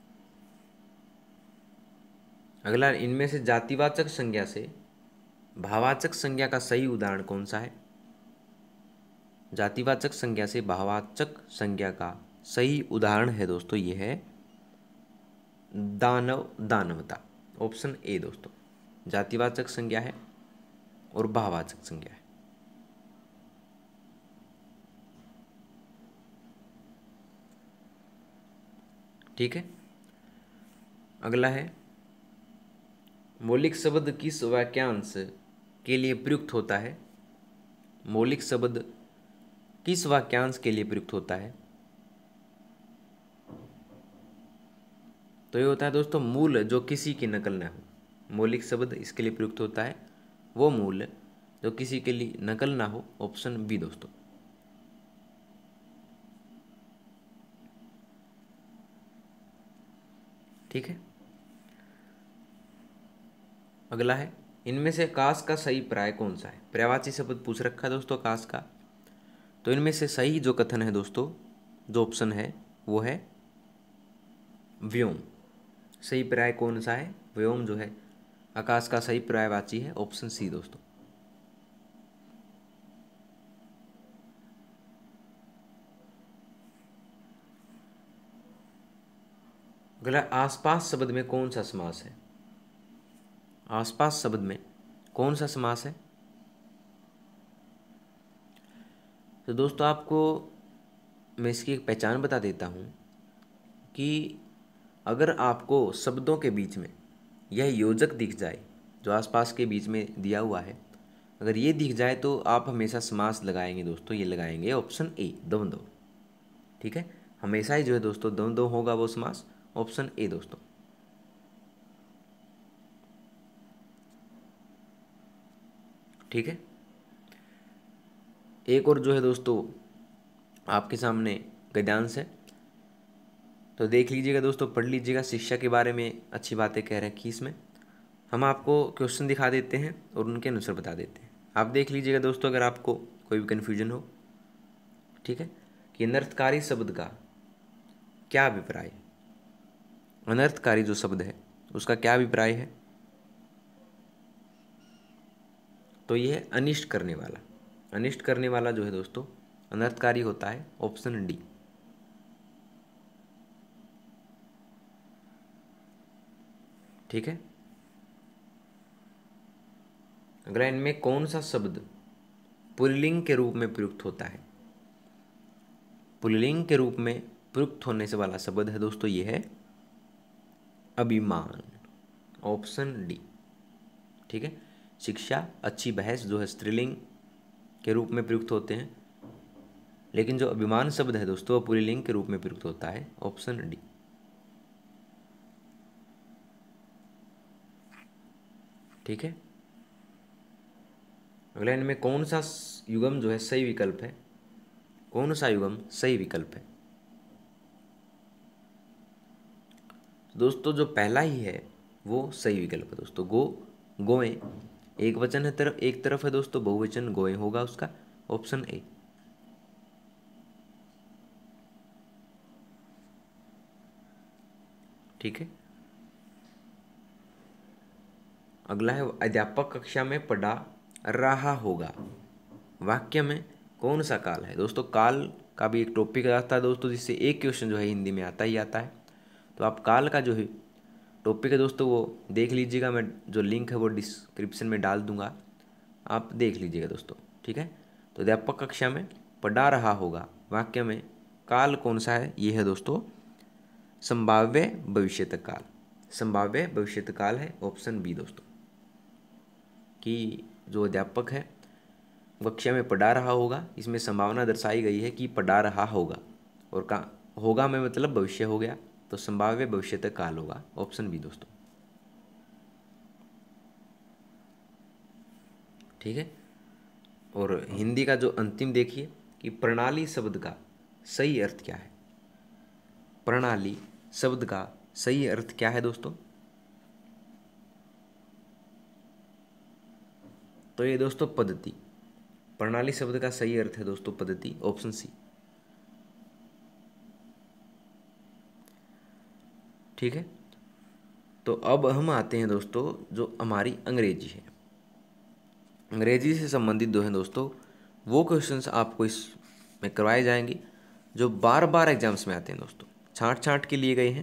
S1: अगला, इनमें से जातिवाचक संज्ञा से भाववाचक संज्ञा का सही उदाहरण कौन सा है? जातिवाचक संज्ञा से भाववाचक संज्ञा का सही उदाहरण है दोस्तों ये है दानव, दानवता। ऑप्शन ए दोस्तों, जातिवाचक संज्ञा है और भाववाचक संज्ञा है। ठीक है, अगला है मौलिक शब्द किस वाक्यांश के लिए प्रयुक्त होता है? मौलिक शब्द किस वाक्यांश के लिए प्रयुक्त होता है? तो ये होता है दोस्तों मूल जो किसी की नकल न हो। मौलिक शब्द इसके लिए प्रयुक्त होता है वो मूल जो किसी के लिए नकल ना हो। ऑप्शन बी दोस्तों। ठीक है, अगला है इनमें से काश का सही पर्याय कौन सा है? पर्यायवाची शब्द पूछ रखा है दोस्तों काश का। तो इनमें से सही जो कथन है दोस्तों, जो ऑप्शन है वो है व्योम। सही पर्याय कौन सा है? व्योम जो है आकाश का सही पर्यायवाची है। ऑप्शन सी दोस्तों। अगला, आसपास शब्द में कौन सा समास है? आसपास शब्द में कौन सा समास है? तो दोस्तों आपको मैं इसकी एक पहचान बता देता हूँ कि अगर आपको शब्दों के बीच में यह योजक दिख जाए जो आसपास के बीच में दिया हुआ है, अगर ये दिख जाए तो आप हमेशा समास लगाएंगे दोस्तों। ये लगाएंगे ऑप्शन ए द्वंद्व। ठीक है, हमेशा ही जो है दोस्तों द्वंद्व होगा वो समास। ऑप्शन ए दोस्तों। ठीक है, एक और जो है दोस्तों आपके सामने गद्यांश है, तो देख लीजिएगा दोस्तों, पढ़ लीजिएगा। शिक्षा के बारे में अच्छी बातें कह रखी इसमें। हम आपको क्वेश्चन दिखा देते हैं और उनके अनुसार बता देते हैं। आप देख लीजिएगा दोस्तों अगर आपको कोई भी कन्फ्यूजन हो। ठीक है, कि अनर्थकारी शब्द का क्या अभिप्राय? अनर्थकारी जो शब्द है उसका क्या अभिप्राय है? तो ये है अनिष्ट करने वाला। अनिष्ट करने वाला जो है दोस्तों अनर्थकारी होता है। Option D. ठीक है, अगला, इनमें कौन सा शब्द पुल्लिंग के रूप में प्रयुक्त होता है? पुल्लिंग के रूप में प्रयुक्त होने से वाला शब्द है दोस्तों ये है अभिमान। Option D. ठीक है, शिक्षा, अच्छी बहस जो है स्त्रीलिंग के रूप में प्रयुक्त होते हैं, लेकिन जो अभिमान शब्द है दोस्तों वो पुल्लिंग के रूप में प्रयुक्त होता है। Option D. ठीक है, अगला, इनमें कौन सा युगम जो है सही विकल्प है? कौन सा युगम सही विकल्प है? दोस्तों जो पहला ही है वो सही विकल्प है दोस्तों। गो, गोएं एक वचन है तरफ, एक तरफ है दोस्तों, बहुवचन गोएं होगा उसका। Option A. ठीक है। अगला है अध्यापक कक्षा में पढ़ा रहा होगा, वाक्य में कौन सा काल है। दोस्तों काल का भी एक टॉपिक आता है दोस्तों, जिससे एक क्वेश्चन जो है हिंदी में आता ही आता है। तो आप काल का जो है टॉपिक है दोस्तों वो देख लीजिएगा, मैं जो लिंक है वो डिस्क्रिप्शन में डाल दूंगा, आप देख लीजिएगा दोस्तों, ठीक है। तो अध्यापक कक्षा में पढ़ा रहा होगा, वाक्य में काल कौन सा है, ये है दोस्तों संभाव्य भविष्यत काल। संभाव्य भविष्यत काल है ऑप्शन बी दोस्तों, कि जो अध्यापक है कक्षा में पढ़ा रहा होगा, इसमें संभावना दर्शाई गई है कि पढ़ा रहा होगा, और का होगा में मतलब भविष्य हो गया, तो संभाव्य भविष्यत काल होगा, ऑप्शन बी दोस्तों, ठीक है। और हिंदी का जो अंतिम देखिए कि प्रणाली शब्द का सही अर्थ क्या है। प्रणाली शब्द का सही अर्थ क्या है दोस्तों, तो ये दोस्तों पद्धति। प्रणाली शब्द का सही अर्थ है दोस्तों पद्धति, ऑप्शन सी, ठीक है। तो अब हम आते हैं दोस्तों जो हमारी अंग्रेजी है। अंग्रेजी से संबंधित जो है दोस्तों वो क्वेश्चंस आपको इसमें करवाए जाएंगे जो बार बार एग्जाम्स में आते हैं दोस्तों, छांट छांट के लिए गए हैं।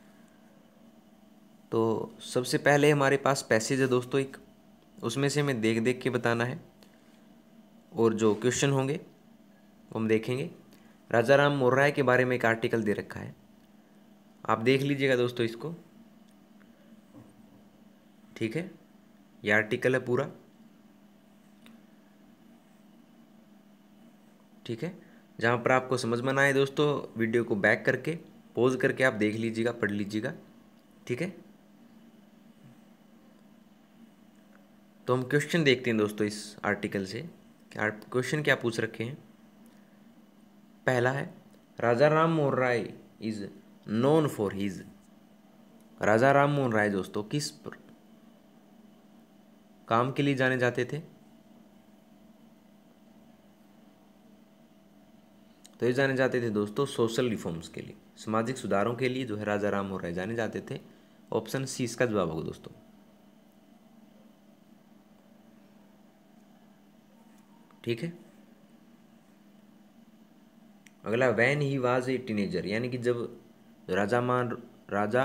S1: तो सबसे पहले हमारे पास पैसेज है दोस्तों एक, उसमें से हमें देख देख के बताना है, और जो क्वेश्चन होंगे वो हम देखेंगे। राजा राम मोहन राय के बारे में एक आर्टिकल दे रखा है, आप देख लीजिएगा दोस्तों इसको, ठीक है। ये आर्टिकल है पूरा, ठीक है। जहाँ पर आपको समझ में ना आए दोस्तों वीडियो को बैक करके पॉज करके आप देख लीजिएगा, पढ़ लीजिएगा, ठीक है। तो हम क्वेश्चन देखते हैं दोस्तों इस आर्टिकल से, क्वेश्चन क्या पूछ रखे हैं। पहला है Raja Ram Mohan Roy is known for his. Raja Ram Mohan Roy दोस्तों किस पर काम के लिए जाने जाते थे, तो ये जाने जाते थे दोस्तों सोशल रिफॉर्म्स के लिए, सामाजिक सुधारों के लिए जो है राजा राम मोहन राय जाने जाते थे, ऑप्शन सी इसका जवाब होगा दोस्तों, ठीक है। अगला when he was a teenager, यानी कि जब राजा मान राजा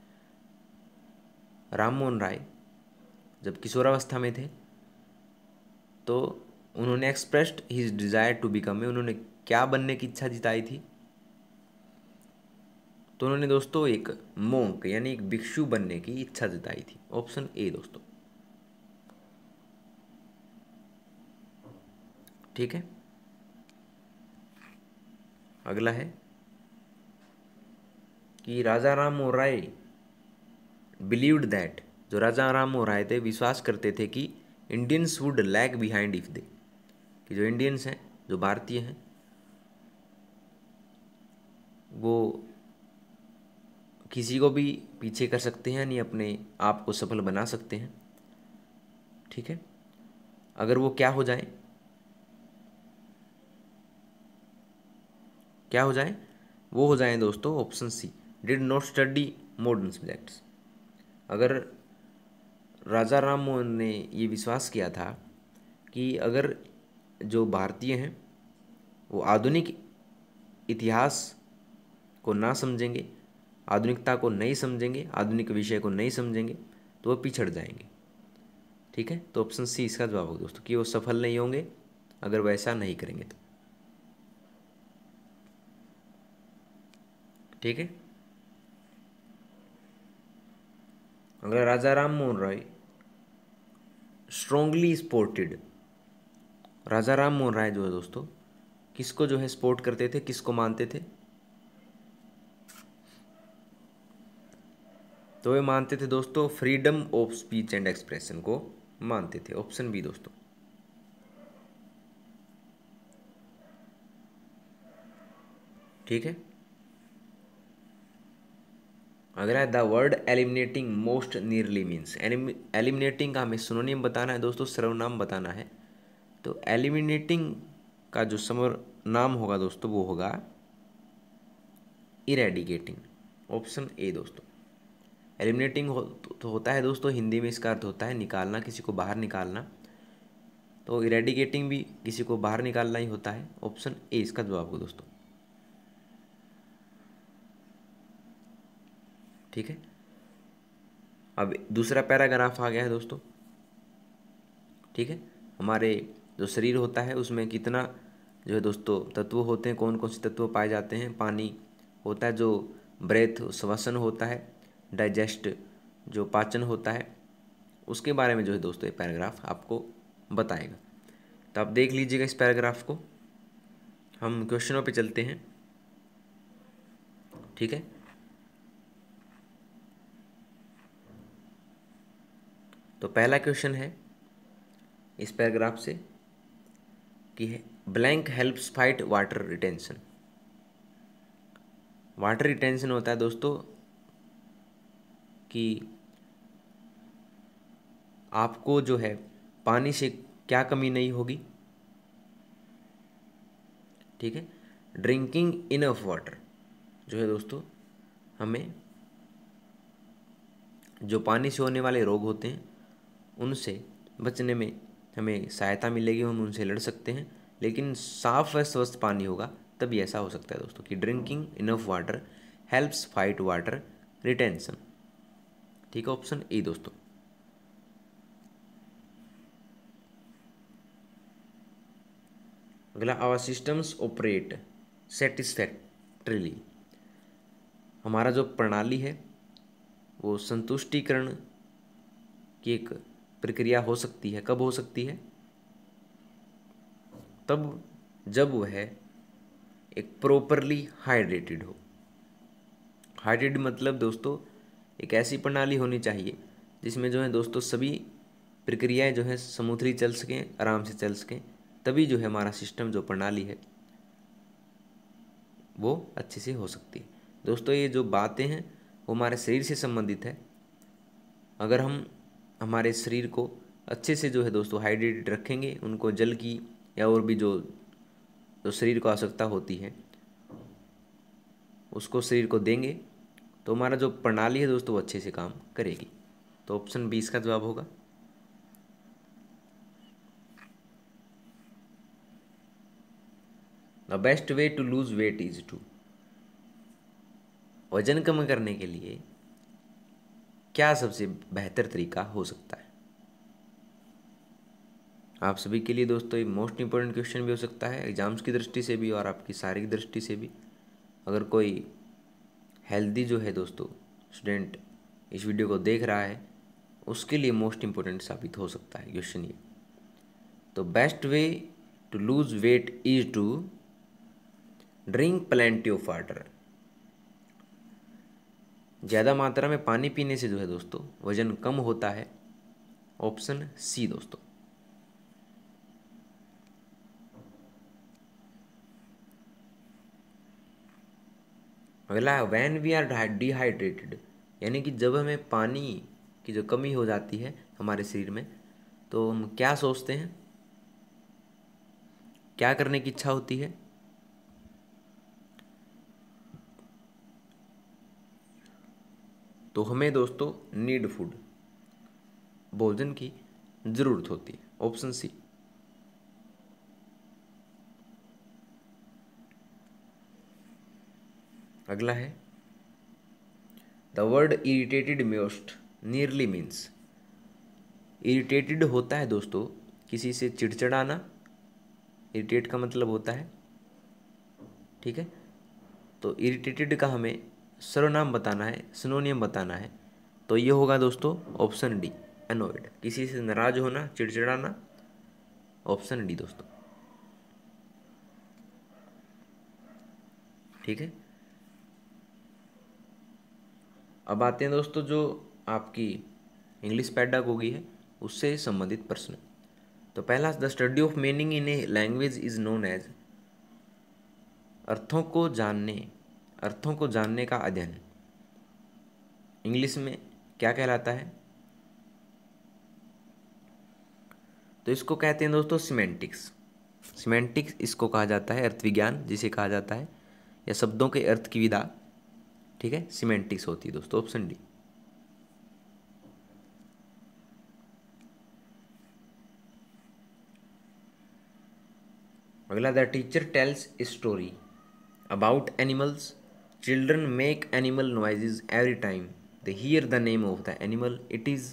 S1: राम मोहन राय जब किशोरावस्था में थे तो उन्होंने expressed his desire to become में उन्होंने क्या बनने की इच्छा जताई थी, तो उन्होंने दोस्तों एक मोंक यानी एक भिक्षु बनने की इच्छा जताई थी, ऑप्शन ए दोस्तों, ठीक है। अगला है कि राजा राम मोहन राय बिलीव्ड दैट, जो राजा राम मोहन राय थे विश्वास करते थे कि Indians would lag behind if they, कि जो इंडियंस हैं जो भारतीय हैं वो किसी को भी पीछे कर सकते हैं, यानी अपने आप को सफल बना सकते हैं, ठीक है। अगर वो क्या हो जाए, क्या हो जाए, वो हो जाए दोस्तों option C, did not study modern subjects. अगर राजा राम मोहन ने ये विश्वास किया था कि अगर जो भारतीय हैं वो आधुनिक इतिहास को ना समझेंगे, आधुनिकता को नहीं समझेंगे, आधुनिक विषय को नहीं समझेंगे, तो वो पिछड़ जाएंगे, ठीक है। तो ऑप्शन सी इसका जवाब होगा दोस्तों, कि वो सफल नहीं होंगे अगर वैसा नहीं करेंगे तो, ठीक है। अगर राजा राम मोहन राय स्ट्रोंगली सपोर्टेड, राजा राम मोहन राय जो है दोस्तों किसको जो है सपोर्ट करते थे, किसको मानते थे, तो वे मानते थे दोस्तों freedom of speech and expression को मानते थे, ऑप्शन बी दोस्तों, ठीक है। अगला है the word eliminating most nearly means, eliminating का हमें सिनोनिम बताना है दोस्तों, सर्वनाम बताना है। तो एलिमिनेटिंग का जो सर्वनाम होगा दोस्तों वो होगा इरेडिकेटिंग, ऑप्शन ए दोस्तों, एलिमिनेटिंग हो, तो होता है दोस्तों, हिंदी में इसका अर्थ होता है निकालना, किसी को बाहर निकालना। तो इरेडिकेटिंग भी किसी को बाहर निकालना ही होता है। ऑप्शन ए इसका जवाब होगा दोस्तों। ठीक है, अब दूसरा पैराग्राफ आ गया है दोस्तों। ठीक है, हमारे जो शरीर होता है उसमें कितना जो है दोस्तों तत्व होते हैं, कौन कौन से तत्व पाए जाते हैं। पानी होता है, जो ब्रेथ श्वसन होता है, डाइजेस्ट जो पाचन होता है, उसके बारे में जो है दोस्तों ये पैराग्राफ आपको बताएगा। तो आप देख लीजिएगा इस पैराग्राफ को। हम क्वेश्चनों पे चलते हैं। ठीक है, तो पहला क्वेश्चन है इस पैराग्राफ से कि है blank helps fight water retention. Water retention होता है दोस्तों कि आपको जो है पानी से क्या कमी नहीं होगी। ठीक है, ड्रिंकिंग इनफ वाटर जो है दोस्तों, हमें जो पानी से होने वाले रोग होते हैं उनसे बचने में हमें सहायता मिलेगी, हम उनसे लड़ सकते हैं। लेकिन साफ व स्वस्थ पानी होगा तभी ऐसा हो सकता है दोस्तों कि drinking enough water helps fight water retention. ठीक है, ऑप्शन ए दोस्तों। अगला, आवर सिस्टम्स ऑपरेट सेटिस्फैक्टरीली। हमारा जो प्रणाली है वो संतुष्टिकरण की एक प्रक्रिया हो सकती है। कब हो सकती है? तब जब वह एक प्रॉपरली हाइड्रेटेड हो। हाइड्रेटेड मतलब दोस्तों एक ऐसी प्रणाली होनी चाहिए जिसमें जो है दोस्तों सभी प्रक्रियाएं जो है स्मूथली चल सकें, आराम से चल सकें। तभी जो है हमारा सिस्टम, जो प्रणाली है, वो अच्छे से हो सकती है। दोस्तों ये जो बातें हैं वो हमारे शरीर से संबंधित है। अगर हम हमारे शरीर को अच्छे से जो है दोस्तों हाइड्रेटेड रखेंगे, उनको जल की या और भी जो जो शरीर को आवश्यकता होती है उसको शरीर को देंगे, तो हमारा जो प्रणाली है दोस्तों वो अच्छे से काम करेगी। तो ऑप्शन बी इसका जवाब होगा। The best way to lose weight is to. वजन कम करने के लिए क्या सबसे बेहतर तरीका हो सकता है? आप सभी के लिए दोस्तों ये मोस्ट इंपॉर्टेंट क्वेश्चन भी हो सकता है एग्जाम्स की दृष्टि से भी और आपकी शारीरिक दृष्टि से भी। अगर कोई हेल्दी जो है दोस्तों स्टूडेंट इस वीडियो को देख रहा है, उसके लिए मोस्ट इंपॉर्टेंट साबित हो सकता है क्वेश्चन ये। तो best way to lose weight is to drink plenty of water. ज़्यादा मात्रा में पानी पीने से जो है दोस्तों वजन कम होता है। ऑप्शन सी दोस्तों। अगला, व्हेन वी आर डिहाइड्रेटेड, यानी कि जब हमें पानी की जो कमी हो जाती है हमारे शरीर में, तो हम क्या सोचते हैं, क्या करने की इच्छा होती है? तो हमें दोस्तों नीड फूड, भोजन की जरूरत होती है। Option C. अगला है, the word irritated most nearly means. Irritated होता है दोस्तों किसी से चिड़चिड़ाना, इरिटेट का मतलब होता है। ठीक है, तो इरिटेटेड का हमें सर्वनाम बताना है, सिनोनियम बताना है। तो ये होगा दोस्तों ऑप्शन डी, अनॉयड। किसी से नाराज होना, चिड़चिड़ाना। ऑप्शन डी दोस्तों। ठीक है, अब आते हैं दोस्तों जो आपकी इंग्लिश पैडागोगी है उससे संबंधित प्रश्न। तो पहला, the study of meaning in a language is known as. अर्थों को जानने अर्थों को जानने का अध्ययन इंग्लिश में क्या कहलाता है? तो इसको कहते हैं दोस्तों सिमेंटिक्स। सिमेंटिक्स इसको कहा जाता है, अर्थ विज्ञान जिसे कहा जाता है, या शब्दों के अर्थ की विधा। ठीक है, सिमेंटिक्स होती है दोस्तों। Option D. अगला, the teacher tells a story about animals, children make animal noises every time they hear the name of the animal, it is.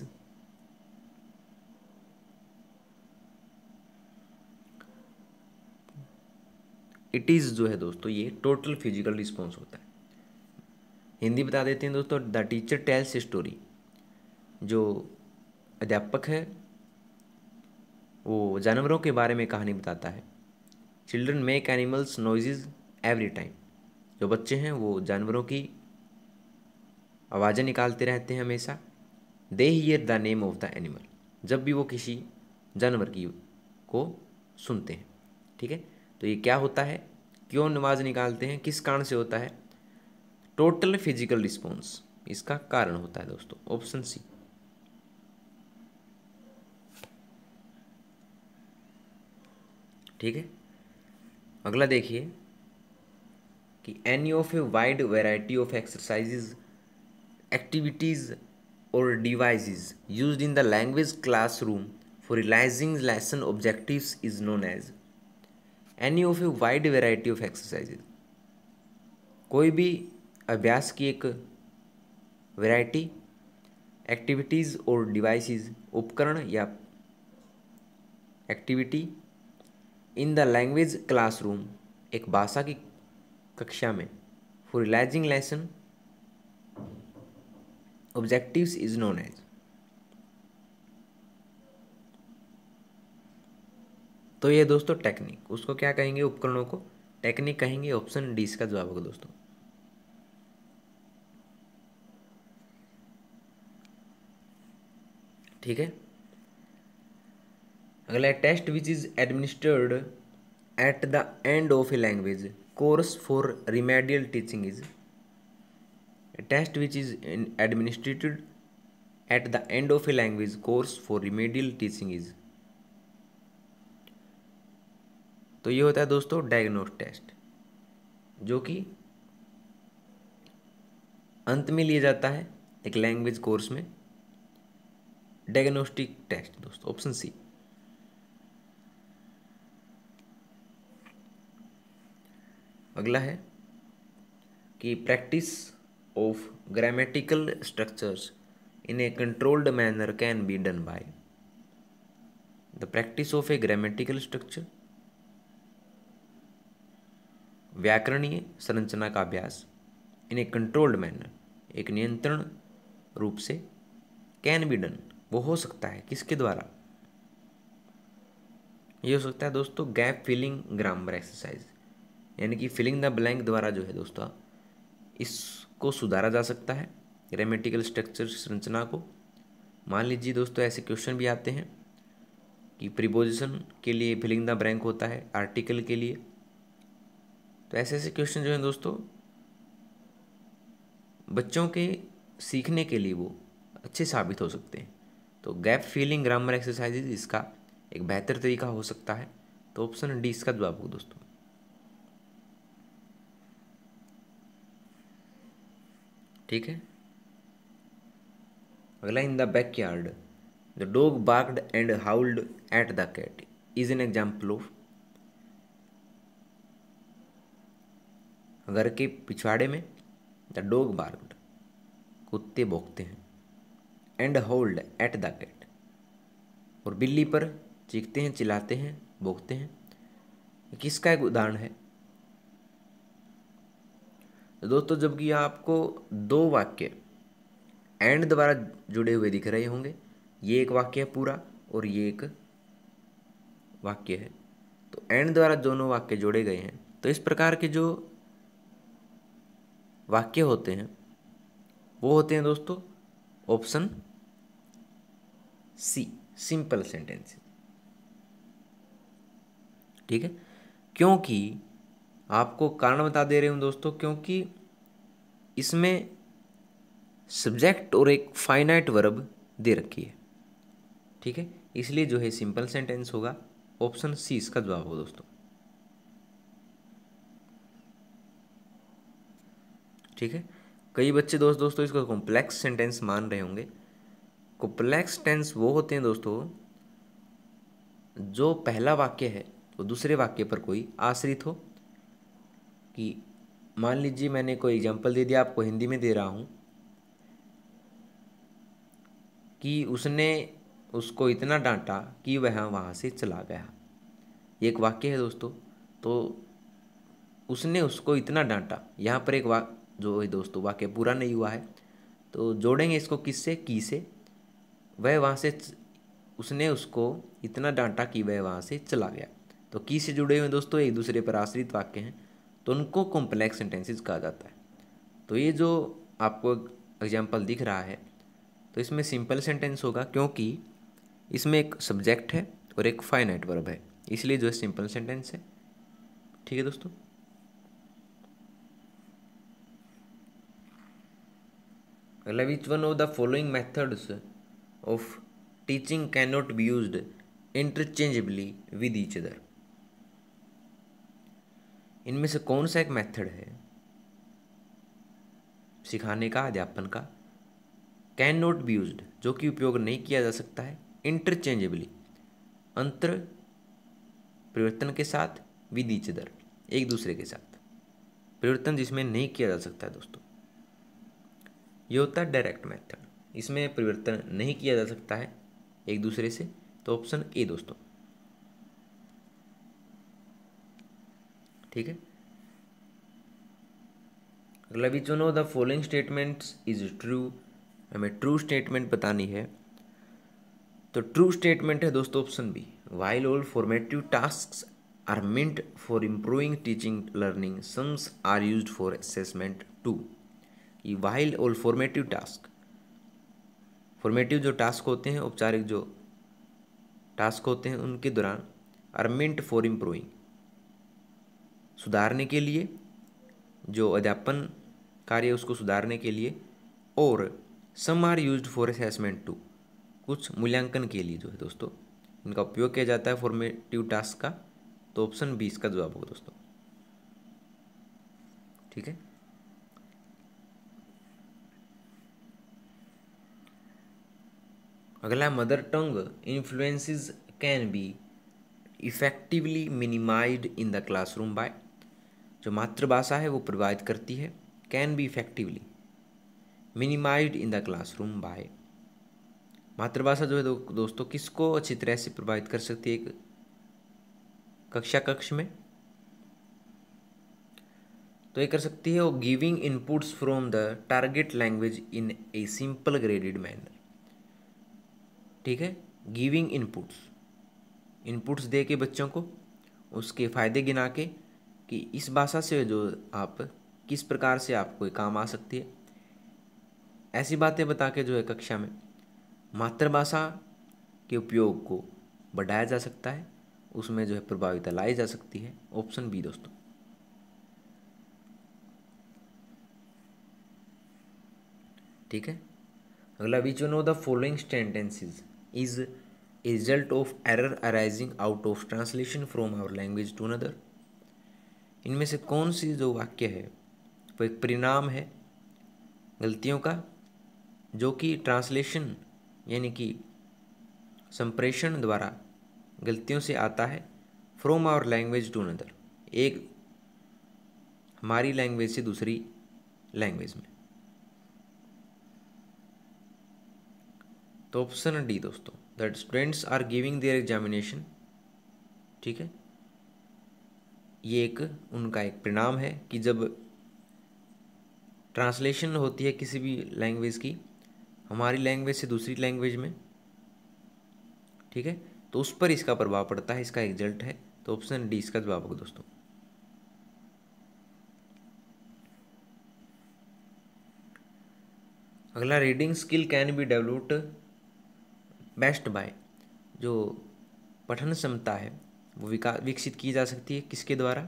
S1: It is जो है दोस्तों ये टोटल फिजिकल रिस्पॉन्स होता है। हिंदी बता देते हैं दोस्तों, the teacher tells a story, जो अध्यापक है वो जानवरों के बारे में कहानी बताता है। Children make animals noises every time, जो बच्चे हैं वो जानवरों की आवाज़ें निकालते रहते हैं हमेशा। They hear the name of the animal, जब भी वो किसी जानवर की को सुनते हैं। ठीक है, तो ये क्या होता है, क्यों आवाज़ निकालते हैं, किस कारण से होता है, टोटल फिजिकल रिस्पॉन्स इसका कारण होता है दोस्तों, ऑप्शन सी। ठीक है, अगला देखिए कि any of a wide variety of exercises, activities और devices used in the language classroom for realizing lesson objectives is known as. Any of a wide variety of exercises, कोई भी अभ्यास की एक वैरायटी, एक्टिविटीज़ और डिवाइसेस उपकरण या activity, in the language classroom एक भाषा की कक्षा में, for realizing lesson objectives is known as. तो ये दोस्तों टेक्निक, उसको क्या कहेंगे, उपकरणों को टेक्निक कहेंगे, ऑप्शन डी इसका जवाब होगा दोस्तों। ठीक है, अगला test which is administered at the end of a language course for remedial teaching is. Test which is administrated at the end of a language course for remedial teaching is. तो ये होता है दोस्तों डायग्नोस टेस्ट, जो कि अंत में लिया जाता है एक लैंग्वेज कोर्स में, डायग्नोस्टिक टेस्ट दोस्तों, ऑप्शन सी। अगला है कि practice of grammatical structures in a controlled manner can be done by. The practice of a grammatical structure, व्याकरणीय संरचना का अभ्यास, इन ए कंट्रोल्ड मैनर एक नियंत्रण रूप से, कैन बी डन वो हो सकता है, किसके द्वारा, ये हो सकता है दोस्तों गैप फिलिंग ग्रामर एक्सरसाइज, यानी कि फिलिंग द ब्लैंक द्वारा जो है दोस्तों इसको सुधारा जा सकता है ग्रामेटिकल स्ट्रक्चर संरचना को। मान लीजिए दोस्तों ऐसे क्वेश्चन भी आते हैं कि प्रीपोजिशन के लिए फिलिंग द ब्लैंक होता है, आर्टिकल के लिए, तो ऐसे ऐसे क्वेश्चन जो हैं दोस्तों बच्चों के सीखने के लिए वो अच्छे साबित हो सकते हैं। तो गैप फिलिंग ग्रामर एक्सरसाइजेज इसका एक बेहतर तरीका हो सकता है, तो ऑप्शन डी इसका जवाब हो दोस्तों। ठीक है, अगला, in the backyard the dog barked and howled at the cat is an example of. घर के पिछवाड़े में द डॉग बार्क्ड कुत्ते भौंकते हैं, and howled at the cat और बिल्ली पर चीखते हैं, चिल्लाते हैं, भौंकते हैं, किसका एक उदाहरण है। तो दोस्तों जबकि आपको दो वाक्य एंड द्वारा जुड़े हुए दिख रहे होंगे, ये एक वाक्य है पूरा और ये एक वाक्य है, तो एंड द्वारा दोनों वाक्य जोड़े गए हैं। तो इस प्रकार के जो वाक्य होते हैं वो होते हैं दोस्तों ऑप्शन सी, सिंपल सेंटेंस। ठीक है, क्योंकि आपको कारण बता दे रहे हूं दोस्तों, क्योंकि इसमें सब्जेक्ट और एक फाइनाइट वर्ब दे रखी है। ठीक है, इसलिए जो है सिंपल सेंटेंस होगा, ऑप्शन सी इसका जवाब हो दोस्तों। ठीक है, कई बच्चे दोस्त दोस्तों इसको कॉम्प्लेक्स सेंटेंस मान रहे होंगे। कॉम्प्लेक्स टेंस वो होते हैं दोस्तों जो पहला वाक्य है तो दूसरे वाक्य पर कोई आश्रित हो, कि मान लीजिए मैंने कोई एग्जाम्पल दे दिया, आपको हिंदी में दे रहा हूँ कि उसने उसको इतना डांटा कि वह वहाँ से चला गया। ये एक वाक्य है दोस्तों। तो उसने उसको इतना डांटा, यहाँ पर एक वाक जो है दोस्तों वाक्य पूरा नहीं हुआ है, तो जोड़ेंगे इसको किससे, की से। वह वहाँ से उसने उसको इतना डांटा कि वह वहाँ से चला गया। तो की से जुड़े हुए दोस्तों एक दूसरे पर आश्रित वाक्य हैं, तो उनको कॉम्प्लेक्स सेंटेंसेस कहा जाता है। तो ये जो आपको एग्जाम्पल दिख रहा है, तो इसमें सिंपल सेंटेंस होगा, क्योंकि इसमें एक सब्जेक्ट है और एक फाइनाइट वर्ब है, इसलिए जो है सिंपल सेंटेंस है। ठीक है दोस्तों। अगला, which one of the following methods of teaching can not be used interchangeably with each other. इनमें से कौन सा एक मेथड है सिखाने का, अध्यापन का, कैन नॉट बी यूज्ड, जो कि उपयोग नहीं किया जा सकता है, इंटरचेंजेबली, अंतर परिवर्तन के साथ, विद ईच अदर, एक दूसरे के साथ, परिवर्तन जिसमें नहीं किया जा सकता है दोस्तों। ये होता है डायरेक्ट मेथड, इसमें परिवर्तन नहीं किया जा सकता है एक दूसरे से, तो ऑप्शन ए दोस्तों। ठीक है। अगला, which one of the following statements is true, हमें ट्रू स्टेटमेंट बतानी है। तो ट्रू स्टेटमेंट है दोस्तों option B, while all formative tasks are meant for improving teaching learning, sums are used for assessment too. ये while all formative task, formative जो task होते हैं, औपचारिक जो टास्क होते हैं, उनके दौरान, आर मेंट फॉर इम्प्रूविंग, सुधारने के लिए, जो अध्यापन कार्य उसको सुधारने के लिए, और some are used for assessment too, कुछ मूल्यांकन के लिए जो है दोस्तों इनका उपयोग किया जाता है फॉर्मेटिव टास्क का। तो ऑप्शन बी इसका जवाब होगा दोस्तों। ठीक है। अगला, mother tongue influences can be effectively minimised in the classroom by, जो मातृभाषा है वो प्रभावित करती है, can be effectively minimised in the classroom by, मातृभाषा जो है दो, दोस्तों किसको अच्छी तरह से प्रभावित कर सकती है एक कक्षा कक्ष में। तो ये कर सकती है वो giving inputs from the target language in a simple graded manner. ठीक है, गिविंग इनपुट्स, इनपुट्स दे के बच्चों को उसके फ़ायदे गिना के, कि इस भाषा से जो आप किस प्रकार से आपको काम आ सकती है, ऐसी बातें बता के जो है कक्षा में मातृभाषा के उपयोग को बढ़ाया जा सकता है, उसमें जो है प्रभाविता लाई जा सकती है। ऑप्शन बी दोस्तों। ठीक है। अगला, which one of the following sentences is a result of error arising out of translation from our language to another. इनमें से कौन सी जो वाक्य है वो एक परिणाम है गलतियों का, जो कि ट्रांसलेशन यानी कि संप्रेषण द्वारा गलतियों से आता है, from our language to another, एक हमारी लैंग्वेज से दूसरी लैंग्वेज में। तो ऑप्शन डी दोस्तों, that students are giving their examination. ठीक है, ये एक उनका एक परिणाम है कि जब ट्रांसलेशन होती है किसी भी लैंग्वेज की हमारी लैंग्वेज से दूसरी लैंग्वेज में, ठीक है, तो उस पर इसका प्रभाव पड़ता है, इसका रिजल्ट है। तो ऑप्शन डी इसका जवाब होगा दोस्तों। अगला, reading skill can be developed best by, जो पठन क्षमता है वो विकास विकसित की जा सकती है किसके द्वारा,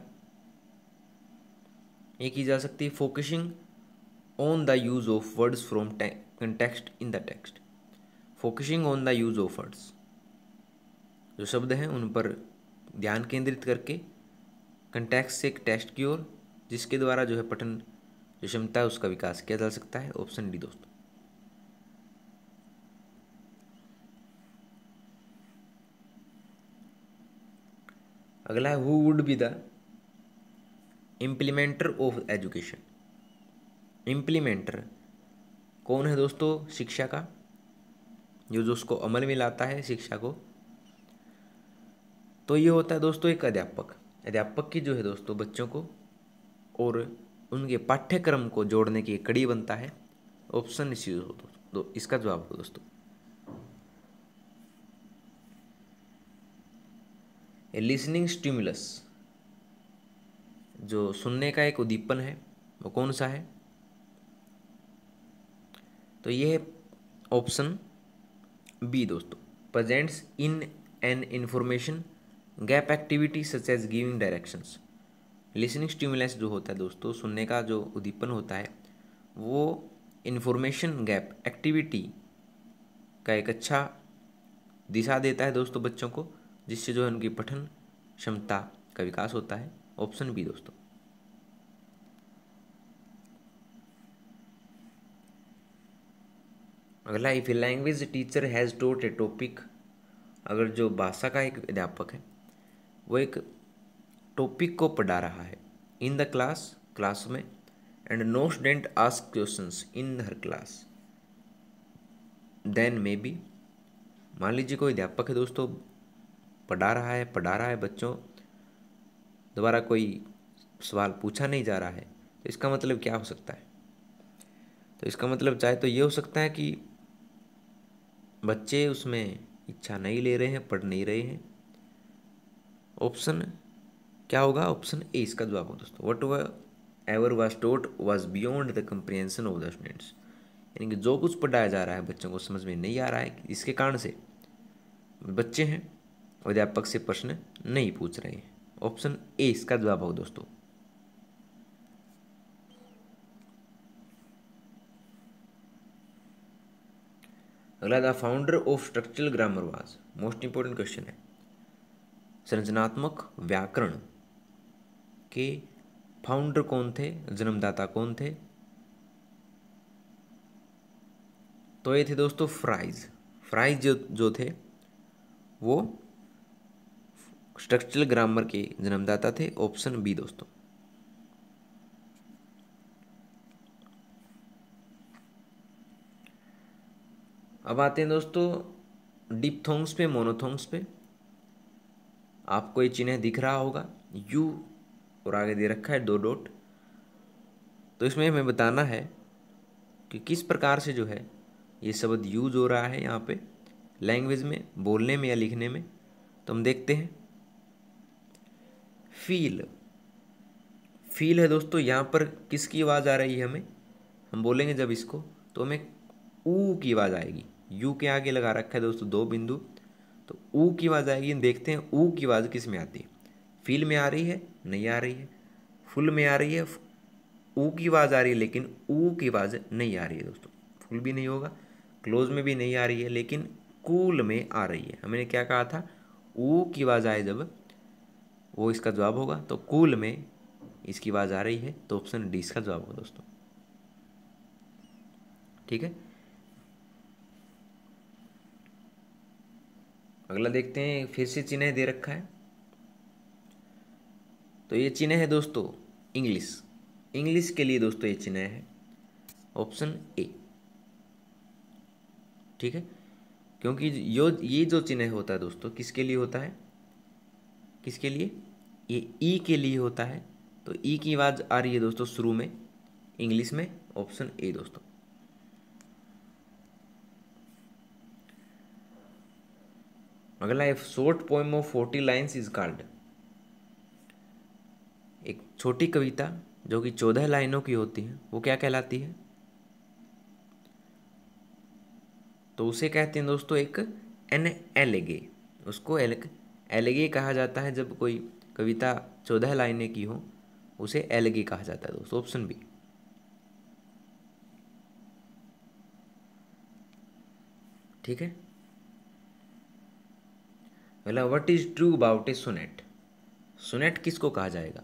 S1: ये की जा सकती है focusing on the use of words from context in the text, focusing on the use of words, जो शब्द हैं उन पर ध्यान केंद्रित करके कंटेक्स्ट से एक टेक्स्ट की ओर, जिसके द्वारा जो है पठन जो क्षमता है उसका विकास किया जा सकता है। ऑप्शन डी दोस्तों। अगला है who would be the implementer of education. Implementer कौन है दोस्तों शिक्षा का, जो जो उसको अमल में लाता है शिक्षा को। तो ये होता है दोस्तों एक अध्यापक। अध्यापक की जो है दोस्तों बच्चों को और उनके पाठ्यक्रम को जोड़ने की एक कड़ी बनता है। ऑप्शन इसी हो दो, इसका जवाब हो दोस्तों। लिसनिंग स्टिमुलस, जो सुनने का एक उद्दीपन है वो कौन सा है, तो ये है ऑप्शन बी दोस्तों, presents in an information gap activity such as giving directions. Listening stimulus जो होता है दोस्तों, सुनने का जो उद्दीपन होता है वो इंफॉर्मेशन गैप एक्टिविटी का एक अच्छा दिशा देता है दोस्तों बच्चों को, जिससे जो है उनकी पठन क्षमता का विकास होता है। ऑप्शन बी दोस्तों। अगला, if a language teacher has taught a topic, अगर जो भाषा का एक अध्यापक है वो एक टॉपिक को पढ़ा रहा है इन द क्लास, क्लास में, and no student ask questions in her class, then may be, मान लीजिए कोई अध्यापक है दोस्तों, पढ़ा रहा है पढ़ा रहा है बच्चों, दोबारा कोई सवाल पूछा नहीं जा रहा है, तो इसका मतलब क्या हो सकता है, तो इसका मतलब चाहे तो ये हो सकता है कि बच्चे उसमें इच्छा नहीं ले रहे हैं, पढ़ नहीं रहे हैं। ऑप्शन क्या होगा, ऑप्शन ए इसका जवाब हो दोस्तों। Whatever was taught was beyond the comprehension of the students, यानी कि जो कुछ पढ़ाया जा रहा है बच्चों को समझ में नहीं आ रहा है, इसके कारण से बच्चे हैं अध्यापक से प्रश्न नहीं पूछ रहे हैं। ऑप्शन ए इसका जवाब हो दोस्तों। अगला, the founder of structural grammar was, most important question है, संरचनात्मक व्याकरण के फाउंडर कौन थे, जन्मदाता कौन थे, तो ये थे दोस्तों फ्राइज। फ्राइज जो जो थे वो स्ट्रक्चरल ग्रामर के जन्मदाता थे। ऑप्शन बी दोस्तों। अब आते हैं दोस्तों डिप्थोंग्स पे, मोनोथोंग्स पे। आपको ये चिन्ह दिख रहा होगा यू और आगे दे रखा है दो डॉट। तो इसमें हमें बताना है कि किस प्रकार से जो है ये शब्द यूज हो रहा है यहाँ पे लैंग्वेज में, बोलने में या लिखने में। तो हम देखते हैं फील। फील है दोस्तों, यहाँ पर किसकी आवाज़ आ रही है हमें, हम बोलेंगे जब इसको तो हमें ऊ की आवाज़ आएगी। यू के आगे लगा रखा है दोस्तों दो बिंदु, तो ऊ की आवाज़ आएगी। देखते हैं ऊ की आवाज़ किस में आती है, फील में आ रही है, नहीं आ रही है, फुल में आ रही है, ऊ की आवाज़ आ रही है लेकिन ऊ की आवाज़ नहीं आ रही है दोस्तों। फुल भी नहीं होगा, क्लोज में भी नहीं आ रही है, लेकिन कूल में आ रही है। हमने क्या कहा था, ऊ की आवाज़ आए जब वो इसका जवाब होगा, तो कूल में इसकी आवाज़ आ रही है, तो ऑप्शन डी इसका जवाब होगा दोस्तों। ठीक है, अगला देखते हैं, फिर से चिन्ह दे रखा है। तो ये चिन्ह है दोस्तों इंग्लिश। इंग्लिश के लिए दोस्तों ये चिन्ह है ऑप्शन ए। ठीक है, क्योंकि यो ये जो चिन्ह होता है दोस्तों किसके लिए होता है, किसके लिए, ये ई के लिए होता है। तो ई की आवाज़ आ रही है दोस्तों शुरू में इंग्लिश में। ऑप्शन ए दोस्तों। अगला है short poem of forty lines is called, एक छोटी कविता जो कि चौदह लाइनों की होती है वो क्या कहलाती है, तो उसे कहते हैं दोस्तों एक एन एलेगे। उसको एल एलेगे कहा जाता है जब कोई कविता चौदह लाइनें की हो, उसे एलेगे कहा जाता है दोस्तों। Option B. ठीक है, अगला, what is true about a sonnet. Sonnet किसको कहा जाएगा,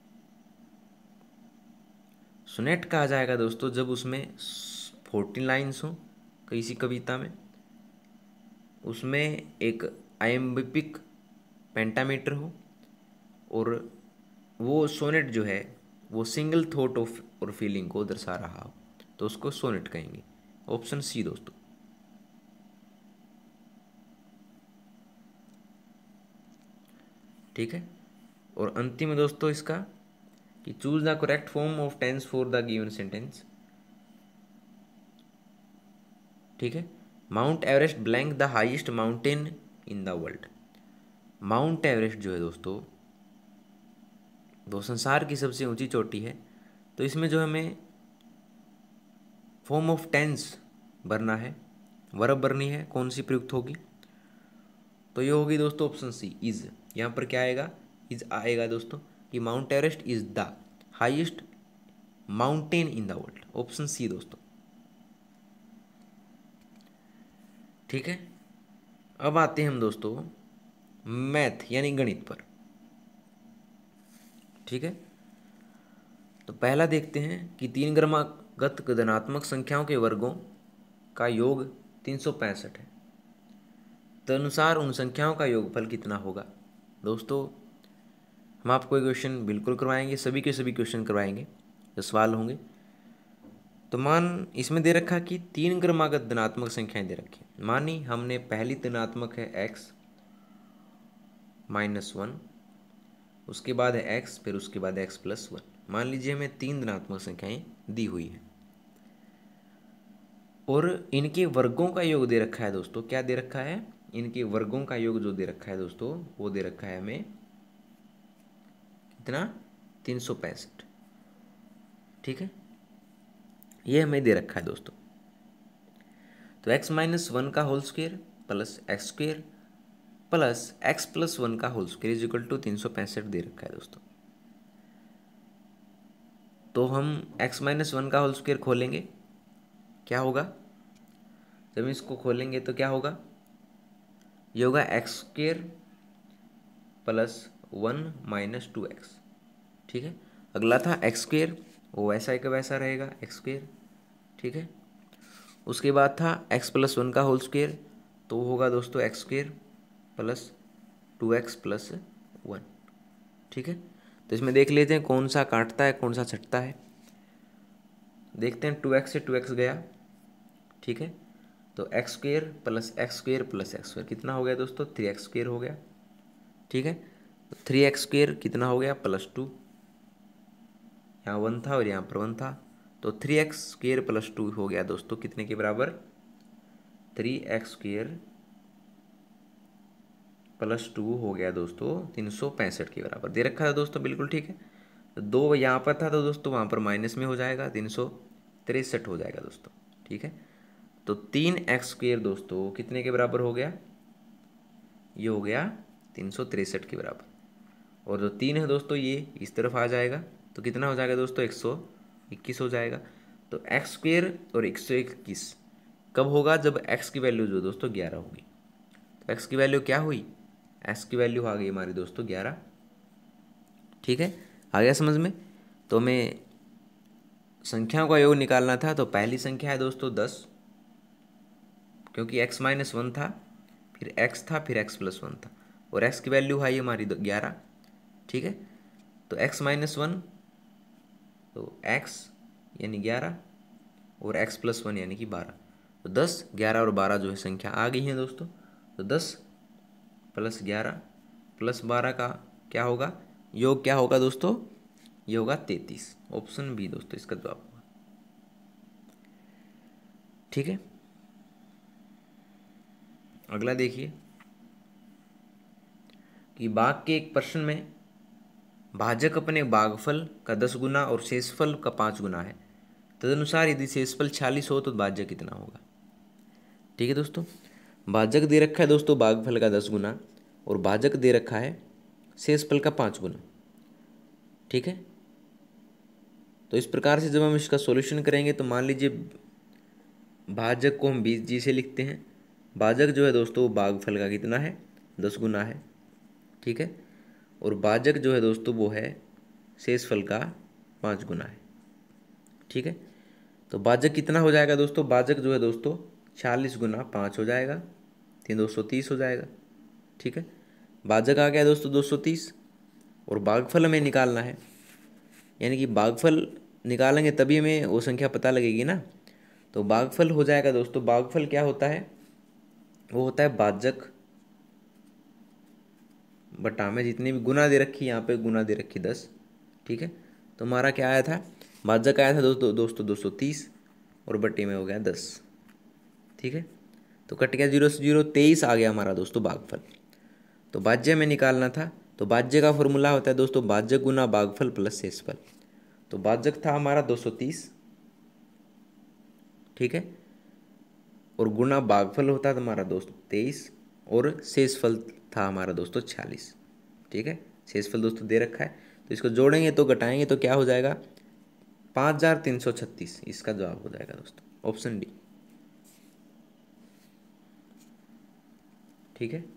S1: सोनेट कहा जाएगा दोस्तों जब उसमें फोर्टीन लाइन्स हो किसी कविता में, उसमें एक आयम्बिक पेंटामीटर हो, और वो सोनेट जो है वो सिंगल थॉट ऑफ और फीलिंग को दर्शा रहा हो तो उसको सोनेट कहेंगे। ऑप्शन सी दोस्तों। ठीक है, और अंतिम है दोस्तों इसका कि choose the correct form of tense for the given sentence. ठीक है, Mount Everest blank the highest mountain in the world. Mount Everest जो है दोस्तों वो संसार की सबसे ऊंची चोटी है। तो इसमें जो हमें फॉर्म ऑफ टेंस भरना है, वर्ब भरनी है, कौन सी प्रयुक्त होगी? तो ये होगी दोस्तों ऑप्शन सी इज। यहाँ पर क्या आएगा? इज आएगा दोस्तों कि Mount Everest is the highest mountain in the world. Option C दोस्तों। ठीक है, अब आते हैं हम दोस्तों मैथ यानी गणित पर। ठीक है, तो पहला देखते हैं कि तीन क्रमागत धनात्मक संख्याओं के वर्गों का योग तीन सौ पैंसठ है। तदनुसार उन संख्याओं का योगफल कितना होगा? दोस्तों हम आपको ये क्वेश्चन बिल्कुल करवाएंगे, सभी के सभी क्वेश्चन करवाएंगे जो सवाल होंगे। तो मान इसमें दे रखा कि तीन क्रमागत धनात्मक संख्याएं दे रखी। मानी हमने पहली धनात्मक है एक्स माइनस वन, उसके बाद है एक्स, फिर उसके बाद एक्स प्लस वन। मान लीजिए हमें तीन धनात्मक संख्याएं दी हुई हैं और इनके वर्गों का योग दे रखा है दोस्तों। क्या दे रखा है? इनके वर्गों का योग जो दे रखा है दोस्तों वो दे रखा है हमें कितना? तीन सौ पैंसठ। ठीक है, ये हमें दे रखा है दोस्तों। तो x माइनस वन का whole square plus x square plus x plus one का whole square is equal to तीन सौ पैंसठ दे रखा है दोस्तों। तो हम x माइनस वन का होल स्क्वेयर खोलेंगे, क्या होगा? जब इसको खोलेंगे तो क्या होगा? ये होगा x square plus one minus two x. ठीक है, अगला था एक्स स्क्वेयर, वो वैसा ही का वैसा रहेगा एक्स स्क्वेयर। ठीक है, उसके बाद था एक्स प्लस वन का होल स्क्वेयर, तो वो होगा दोस्तों x square plus two x plus one. ठीक है, तो इसमें देख लेते हैं कौन सा काटता है कौन सा छटता है। देखते हैं टू एक्स से टू एक्स गया। ठीक है, तो x square plus x square plus x square कितना हो गया दोस्तों? थ्री एक्स स्क्वेयर हो गया। ठीक है, तो थ्री एक्स स्क्वेयर कितना हो गया? प्लस टू, यहाँ वन था और यहाँ पर वन था, तो three x square plus two हो गया दोस्तों कितने के बराबर? Three x square plus two हो गया दोस्तों तीन सौ पैंसठ के बराबर दे रखा था दोस्तों। बिल्कुल ठीक है, तो दो यहाँ पर था तो दोस्तों वहाँ पर माइनस में हो जाएगा, तीन सौ तिरसठ हो जाएगा दोस्तों। ठीक है, तो तीन एक्स स्क्वेयर दोस्तों कितने के बराबर हो गया? ये हो गया तीन सौ तिरसठ के बराबर। और जो तीन है दोस्तों ये इस तरफ आ जाएगा तो कितना हो जाएगा दोस्तों? एक सौ इक्कीस हो जाएगा। तो एक्स स्क्वेयर और एक सौ इक्कीस कब होगा? जब एक्स की वैल्यू जो दोस्तों ग्यारह होगी। तो एक्स की वैल्यू क्या हुई? एक्स की वैल्यू आ गई हमारी दोस्तों ग्यारह। ठीक है, आ गया समझ में? तो हमें संख्याओं का योग निकालना था। तो पहली संख्या है दोस्तों दस, क्योंकि x माइनस वन था, फिर x था, फिर x प्लस वन था, और x की वैल्यू आई हमारी ग्यारह। ठीक है, तो x माइनस वन तो x यानी ग्यारह और x प्लस वन यानी कि बारह। तो दस, ग्यारह और बारह जो है संख्या आ गई है दोस्तों। तो दस प्लस ग्यारह प्लस बारह का क्या होगा? योग क्या होगा दोस्तों? ये होगा तैंतीस। ऑप्शन बी दोस्तों इसका जवाब होगा। ठीक है, अगला देखिए कि बाघ के एक प्रश्न में भाजक अपने भागफल का दस गुना और शेषफल का पाँच गुना है, तदनुसार यदि शेषफल छियालीस हो तो भाज्य कितना होगा? ठीक है दोस्तों, भाजक दे रखा है दोस्तों भागफल का दस गुना और भाजक दे रखा है शेषफल का पाँच गुना। ठीक है, तो इस प्रकार से जब हम इसका सॉल्यूशन करेंगे तो मान लीजिए भाजक को हम बीस जी से लिखते हैं। भाजक जो है दोस्तों भागफल का कितना है? दस गुना है। ठीक है, और भाजक जो है दोस्तों वो है शेषफल का पाँच गुना है। ठीक है, तो भाजक कितना हो जाएगा दोस्तों? भाजक जो है दोस्तों छियालीस गुना पाँच हो जाएगा, तीन दो सौ तीस हो जाएगा। ठीक है, भाजक आ गया दोस्तों दो सौ तीस और भागफल हमें निकालना है, यानी कि भागफल निकालेंगे तभी हमें वो संख्या पता लगेगी ना। तो भागफल हो जाएगा दोस्तों, भागफल क्या होता है, वो होता है भाजक बटा में जितनी भी गुना दे रखी, यहाँ पे गुना दे रखी दस, ठीक है। तो हमारा क्या आया था, भाजक आया था दोस्तों दोस्तों दो सौ तीस और बटे में हो गया दस, ठीक है। तो कट गया जीरो से जीरो, तेईस आ गया हमारा दोस्तों भागफल। तो भाज्य में निकालना था, तो भाज्य का फॉर्मूला होता है दोस्तों भाजक गुना भागफल प्लस शेषफल। तो भाजक था हमारा दो सौ तीस, ठीक है, और गुना भागफल होता था हमारा दोस्तों तेईस, और शेषफल था हमारा दोस्तों छियालीस, ठीक है। शेषफल दोस्तों दे रखा है, तो इसको जोड़ेंगे तो घटाएंगे तो क्या हो जाएगा, पाँच हजार तीन सौ छत्तीस, इसका जवाब हो जाएगा दोस्तों ऑप्शन डी, ठीक है।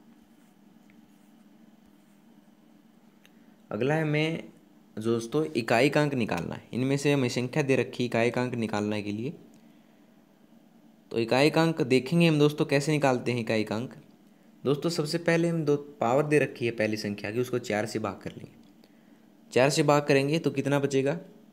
S1: अगला है हमें दोस्तों इकाई का अंक निकालना है। इनमें से हमें संख्या दे रखी इकाई का अंक निकालने के लिए। तो इकाई का अंक देखेंगे हम दोस्तों कैसे निकालते हैं इकाई का अंक। दोस्तों सबसे पहले हम दो पावर दे रखी है पहली संख्या की, उसको चार से भाग कर लेंगे। चार से भाग करेंगे तो कितना बचेगा,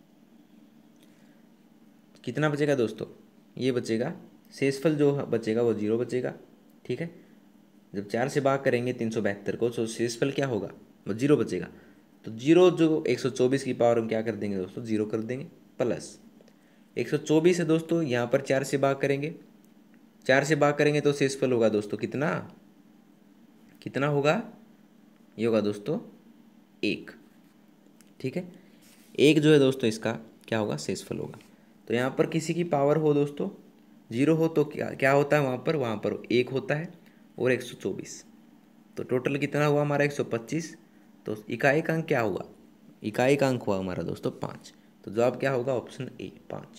S1: कितना बचेगा दोस्तों, ये बचेगा, शेषफल जो बचेगा वो जीरो बचेगा, ठीक है। जब चार से भाग करेंगे तीन सौ बहत्तर को, तो शेषफल क्या होगा, वो जीरो बचेगा। तो जीरो जो एक सौ चौबीस की पावर हम क्या कर देंगे दोस्तों, जीरो कर देंगे, प्लस एक सौ चौबीस है दोस्तों, यहाँ पर चार से भाग करेंगे, चार से भाग करेंगे तो शेषफल होगा दोस्तों कितना, कितना होगा, ये होगा दोस्तों एक, ठीक है। एक जो है दोस्तों इसका क्या होगा, शेषफल होगा। तो यहाँ पर किसी की पावर हो दोस्तों जीरो हो तो क्या क्या होता है वहाँ पर, वहाँ पर एक होता है और एक सौ चौबीस, तो टोटल कितना हुआ हमारा एक सौ पच्चीस। तो इकाई का अंक क्या हुआ, इकाई का अंक हुआ हमारा दोस्तों पाँच। तो जवाब क्या होगा, ऑप्शन ए पाँच,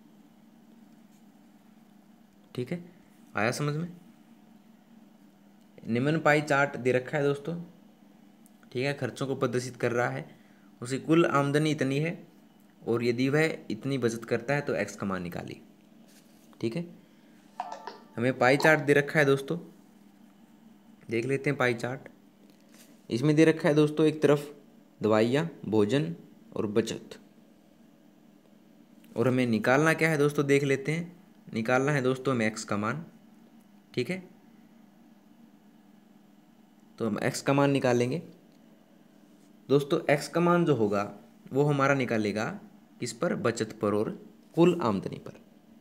S1: ठीक है। आया समझ में। निम्न पाई चार्ट दे रखा है दोस्तों, ठीक है, खर्चों को प्रदर्शित कर रहा है, उसकी कुल आमदनी इतनी है और यदि वह इतनी बचत करता है तो एक्स का मान निकालिए, ठीक है। हमें पाई चार्ट दे रखा है दोस्तों, देख लेते हैं पाई चार्ट। इसमें दे रखा है दोस्तों एक तरफ दवाइयाँ, भोजन और बचत, और हमें निकालना क्या है दोस्तों, देख लेते हैं। निकालना है दोस्तों हमें एक्स का मान, ठीक है। तो हम एक्स का मान निकालेंगे दोस्तों। एक्स का मान जो होगा वो हमारा निकालेगा किस पर, बचत पर और कुल आमदनी पर,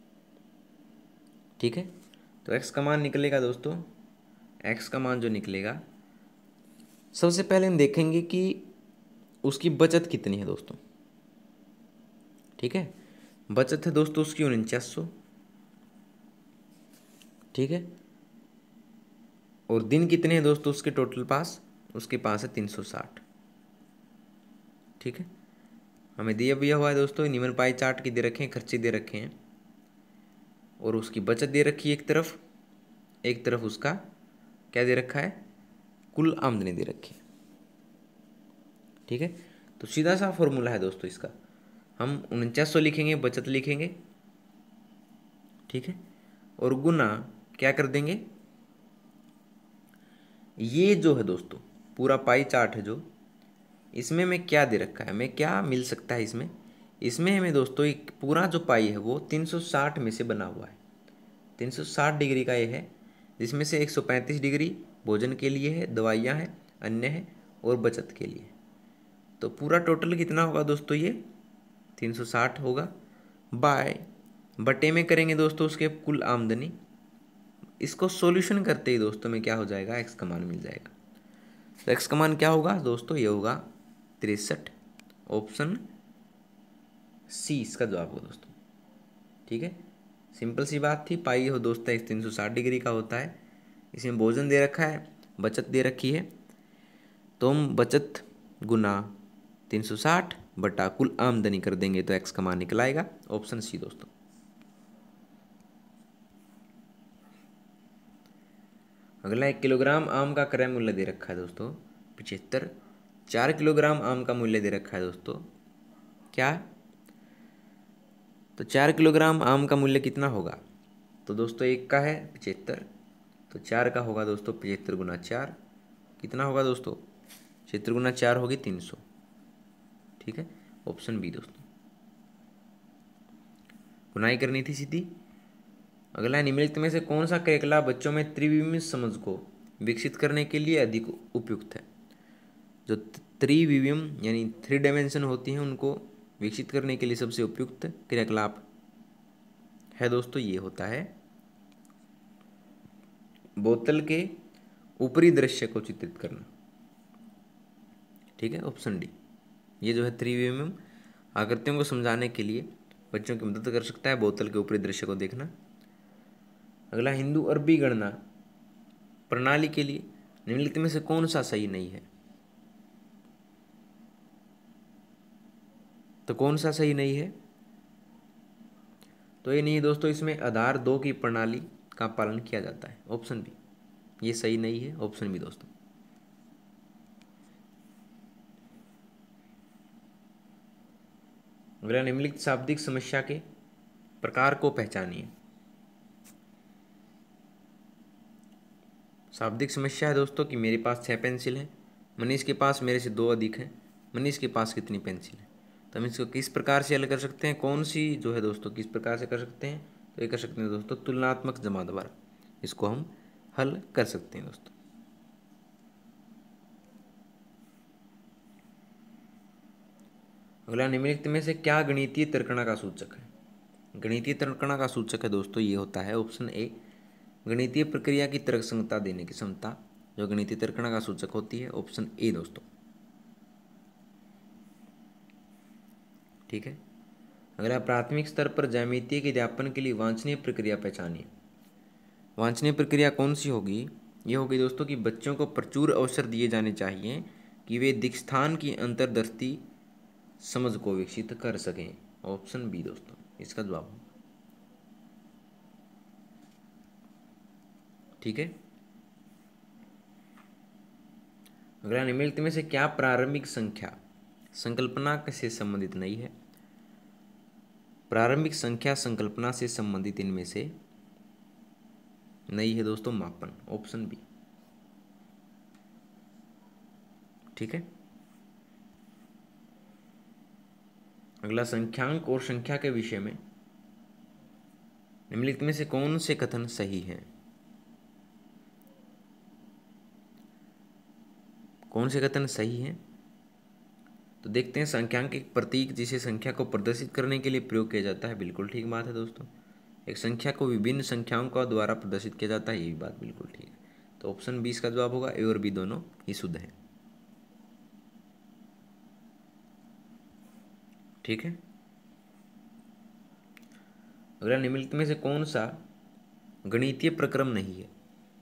S1: ठीक है। तो एक्स का मान निकलेगा दोस्तों, एक्स का मान जो निकलेगा, सबसे पहले हम देखेंगे कि उसकी बचत कितनी है दोस्तों, ठीक है। बचत है दोस्तों उसकी उनचास सौ, ठीक है। और दिन कितने हैं दोस्तों उसके टोटल पास, उसके पास है तीन सौ साठ, ठीक है। हमें दिया दिया हुआ है दोस्तों, निम्न पाई चार्ट की दे रखे हैं, खर्चे दे रखे हैं, और उसकी बचत दे रखी है एक तरफ, एक तरफ उसका क्या दे रखा है, कुल आमदनी दे रखी है, ठीक है। तो सीधा सा फॉर्मूला है दोस्तों इसका, हम उनचास सौ लिखेंगे, बचत लिखेंगे, ठीक है, और गुना क्या कर देंगे, ये जो है दोस्तों पूरा पाई चार्ट है जो, इसमें हमें क्या दे रखा है, हमें क्या मिल सकता है इसमें, इसमें हमें दोस्तों एक पूरा जो पाई है वो तीन सौ साठ में से बना हुआ है, तीन सौ साठ डिग्री का ये है, जिसमें से एक सौ पैंतीस डिग्री भोजन के लिए है, दवाइयाँ हैं, अन्य है और बचत के लिए। तो पूरा टोटल कितना होगा दोस्तों, ये तीन सौ साठ होगा, बाय बटे में करेंगे दोस्तों उसके कुल आमदनी। इसको सॉल्यूशन करते ही दोस्तों में क्या हो जाएगा, एक्स का मान मिल जाएगा। तो एक्स का मान क्या होगा दोस्तों, ये होगा तिरसठ, ऑप्शन सी इसका जवाब होगा दोस्तों, ठीक है। सिंपल सी बात थी, पाई हो दोस्तों तीन सौ साठ डिग्री का होता है, इसमें भोजन दे रखा है, बचत दे रखी है, तो हम बचत गुना तीन सौ साठ बटा कुल आमदनी कर देंगे तो एक्स का मान निकल आएगा, ऑप्शन सी दोस्तों। अगला एक किलोग्राम आम का क्रय मूल्य दे रखा है दोस्तों पचहत्तर, चार किलोग्राम आम का मूल्य दे रखा है दोस्तों क्या, तो चार किलोग्राम आम का मूल्य कितना होगा, तो दोस्तों एक का है पचहत्तर, तो चार का होगा दोस्तों पचहत्तर गुना चार, कितना होगा दोस्तों क्षेत्र गुना चार होगी तीन सौ। ठीक है, ऑप्शन बी दोस्तों। गुनाई करनी थी सीधी। अगला, निम्नलिखित में से कौन सा क्रियाकलाप बच्चों में त्रिविमीय समझ को विकसित करने के लिए अधिक उपयुक्त है? जो त्रिविमीय यानी थ्री डायमेंशन होती हैं उनको विकसित करने के लिए सबसे उपयुक्त क्रियाकलाप है दोस्तों, ये होता है बोतल के ऊपरी दृश्य को चित्रित करना। ठीक है, ऑप्शन डी। ये जो है त्रिविमीय आकृतियों को समझाने के लिए बच्चों की मदद कर सकता है, बोतल के ऊपरी दृश्य को देखना। अगला, हिंदू अरबी गणना प्रणाली के लिए निम्नलिखित में से कौन सा सही नहीं है? तो कौन सा सही नहीं है? तो ये नहीं है दोस्तों, इसमें आधार दो की प्रणाली का पालन किया जाता है, ऑप्शन बी। ये सही नहीं है, ऑप्शन बी दोस्तों। अगला, निम्नलिखित शाब्दिक समस्या के प्रकार को पहचानिए। शाब्दिक समस्या है दोस्तों कि मेरे पास छह पेंसिल हैं, मनीष के पास मेरे से दो अधिक हैं, मनीष के पास कितनी पेंसिल है? तो हम इसको किस प्रकार से हल कर सकते हैं? कौन सी जो है दोस्तों किस प्रकार से कर सकते हैं? तो ये कर सकते हैं दोस्तों तुलनात्मक जमा द्वारा इसको हम हल कर सकते हैं दोस्तों। अगला, निम्नलिखित में से क्या गणितीय तर्कणा का सूचक है? गणितीय तर्कणा का सूचक है दोस्तों, ये होता है ऑप्शन ए, गणितीय प्रक्रिया की तर्कसंगता देने की क्षमता जो गणितीय तर्कणा का सूचक होती है, ऑप्शन ए दोस्तों। ठीक है, अगला, प्राथमिक स्तर पर ज्यामिति के अध्यापन के लिए वांछनीय प्रक्रिया पहचानिए। वांछनीय प्रक्रिया कौन सी होगी? ये होगी दोस्तों कि बच्चों को प्रचुर अवसर दिए जाने चाहिए कि वे दिक्स्थान की अंतर्दृष्टि समझ को विकसित कर सकें, ऑप्शन बी दोस्तों इसका जवाब होगा। ठीक है, अगला, निम्नलिखित में से क्या प्रारंभिक संख्या संकल्पना से संबंधित नहीं है? प्रारंभिक संख्या संकल्पना से संबंधित इनमें से नहीं है दोस्तों मापन, ऑप्शन बी। ठीक है, अगला, संख्यांक और संख्या के विषय में निम्नलिखित में से कौन से कथन सही हैं? कौन से कथन सही हैं? तो देखते हैं, संख्यांक एक प्रतीक जिसे संख्या को प्रदर्शित करने के लिए प्रयोग किया जाता है, बिल्कुल ठीक बात है दोस्तों। एक संख्या को विभिन्न संख्याओं का द्वारा प्रदर्शित किया जाता है, ये भी बात बिल्कुल ठीक है। तो ऑप्शन बी इसका जवाब होगा, ए और बी दोनों ही शुद्ध है। ठीक है, अगला, निम्नलिखित में से कौन सा गणितीय प्रक्रम नहीं है?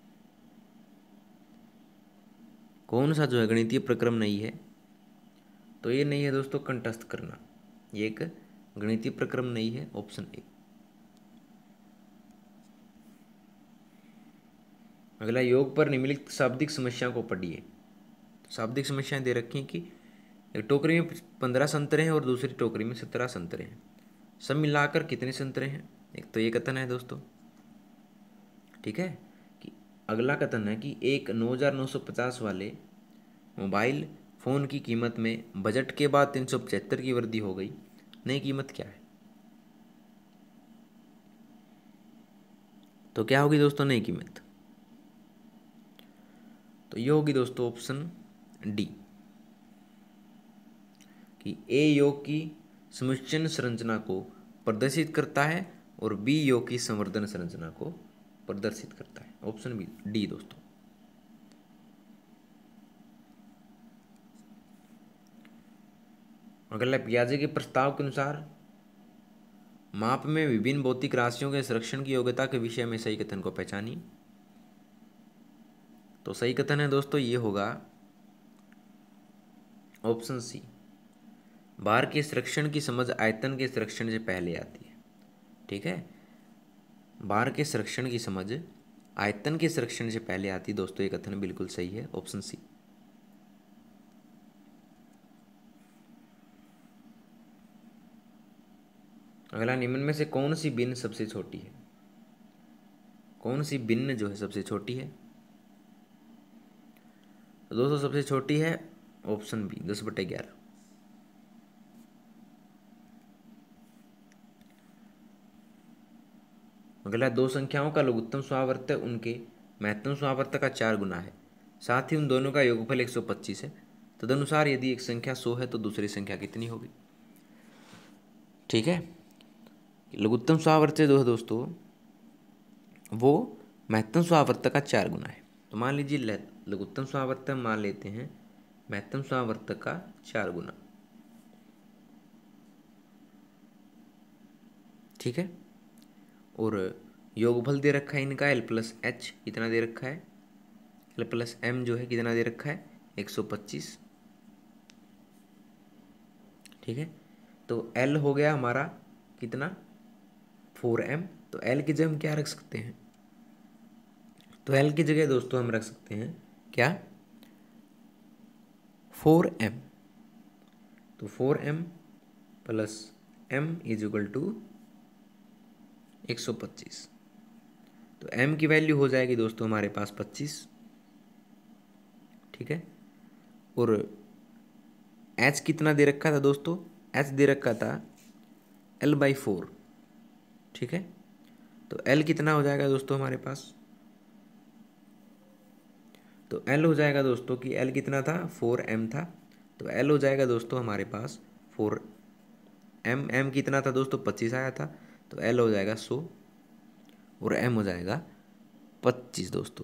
S1: कौन सा जो है गणितीय प्रक्रम नहीं है? तो ये नहीं है दोस्तों कंठस्थ करना, ये एक गणितीय प्रक्रम नहीं है, ऑप्शन ए। अगला, योग पर निम्नलिखित शाब्दिक समस्या को पढ़िए। शाब्दिक समस्याएं दे रखी हैं कि एक टोकरी में पंद्रह संतरे हैं और दूसरी टोकरी में सत्रह संतरे हैं, सब मिलाकर कितने संतरे हैं? एक तो ये कथन है दोस्तों। ठीक है, कि अगला कथन है कि एक नौ हजार नौ सौ पचास वाले मोबाइल फ़ोन की कीमत में बजट के बाद तीन सौ पचहत्तर की वृद्धि हो गई, नई कीमत क्या है? तो क्या होगी दोस्तों नई कीमत? तो ये होगी दोस्तों ऑप्शन डी, कि ए योग की समुच्चयन संरचना को प्रदर्शित करता है और बी योग की संवर्धन संरचना को प्रदर्शित करता है, ऑप्शन बी डी दोस्तों। अगला, पियाजे के प्रस्ताव के अनुसार माप में विभिन्न भौतिक राशियों के संरक्षण की योग्यता के विषय में सही कथन को पहचानिए। तो सही कथन है दोस्तों, ये होगा ऑप्शन सी, भार के संरक्षण की समझ आयतन के संरक्षण से पहले आती है। ठीक है, भार के संरक्षण की समझ आयतन के संरक्षण से पहले आती है दोस्तों, ये कथन बिल्कुल सही है, ऑप्शन सी। अगला, निम्न में से कौन सी भिन्न सबसे छोटी है? कौन सी भिन्न जो है सबसे छोटी है? तो दोस्तों सबसे छोटी है ऑप्शन बी दस बटे ग्यारह। अगला, दो संख्याओं का लघुत्तम स्वावर्त उनके महत्तम स्वावर्त का चार गुना है, साथ ही उन दोनों का योगफल एक सौ पच्चीस है। तदनुसार यदि एक संख्या सौ है तो दूसरी संख्या कितनी होगी। ठीक है, लघुत्तम स्वावर्त जो है दोस्तों वो महत्तम स्वावर्त का चार गुना है। तो मान लीजिए लघुत्तम स्वावर्त मान लेते हैं महत्तम स्वावर्त का चार गुना। ठीक है, और योगफल दे रखा है इनका एल प्लस एच कितना दे रखा है, एल प्लस एम जो है कितना दे रखा है एक सौ पच्चीस। ठीक है, तो एल हो गया हमारा कितना फोर एम। तो एल की जगह हम क्या रख सकते हैं, तो एल की जगह दोस्तों हम रख सकते हैं क्या फोर एम। तो four m plus m is equal to एक सौ पच्चीस। तो m की वैल्यू हो जाएगी दोस्तों हमारे पास पच्चीस। ठीक है, और h कितना दे रखा था दोस्तों, h दे रखा था l बाई फोर। ठीक है, तो l कितना हो जाएगा दोस्तों हमारे पास, तो l हो जाएगा दोस्तों कि l कितना था फोर एम था, तो l हो जाएगा दोस्तों हमारे पास फोर एम। m कितना था दोस्तों पच्चीस आया था, तो l हो जाएगा सौ और m हो जाएगा पच्चीस दोस्तों।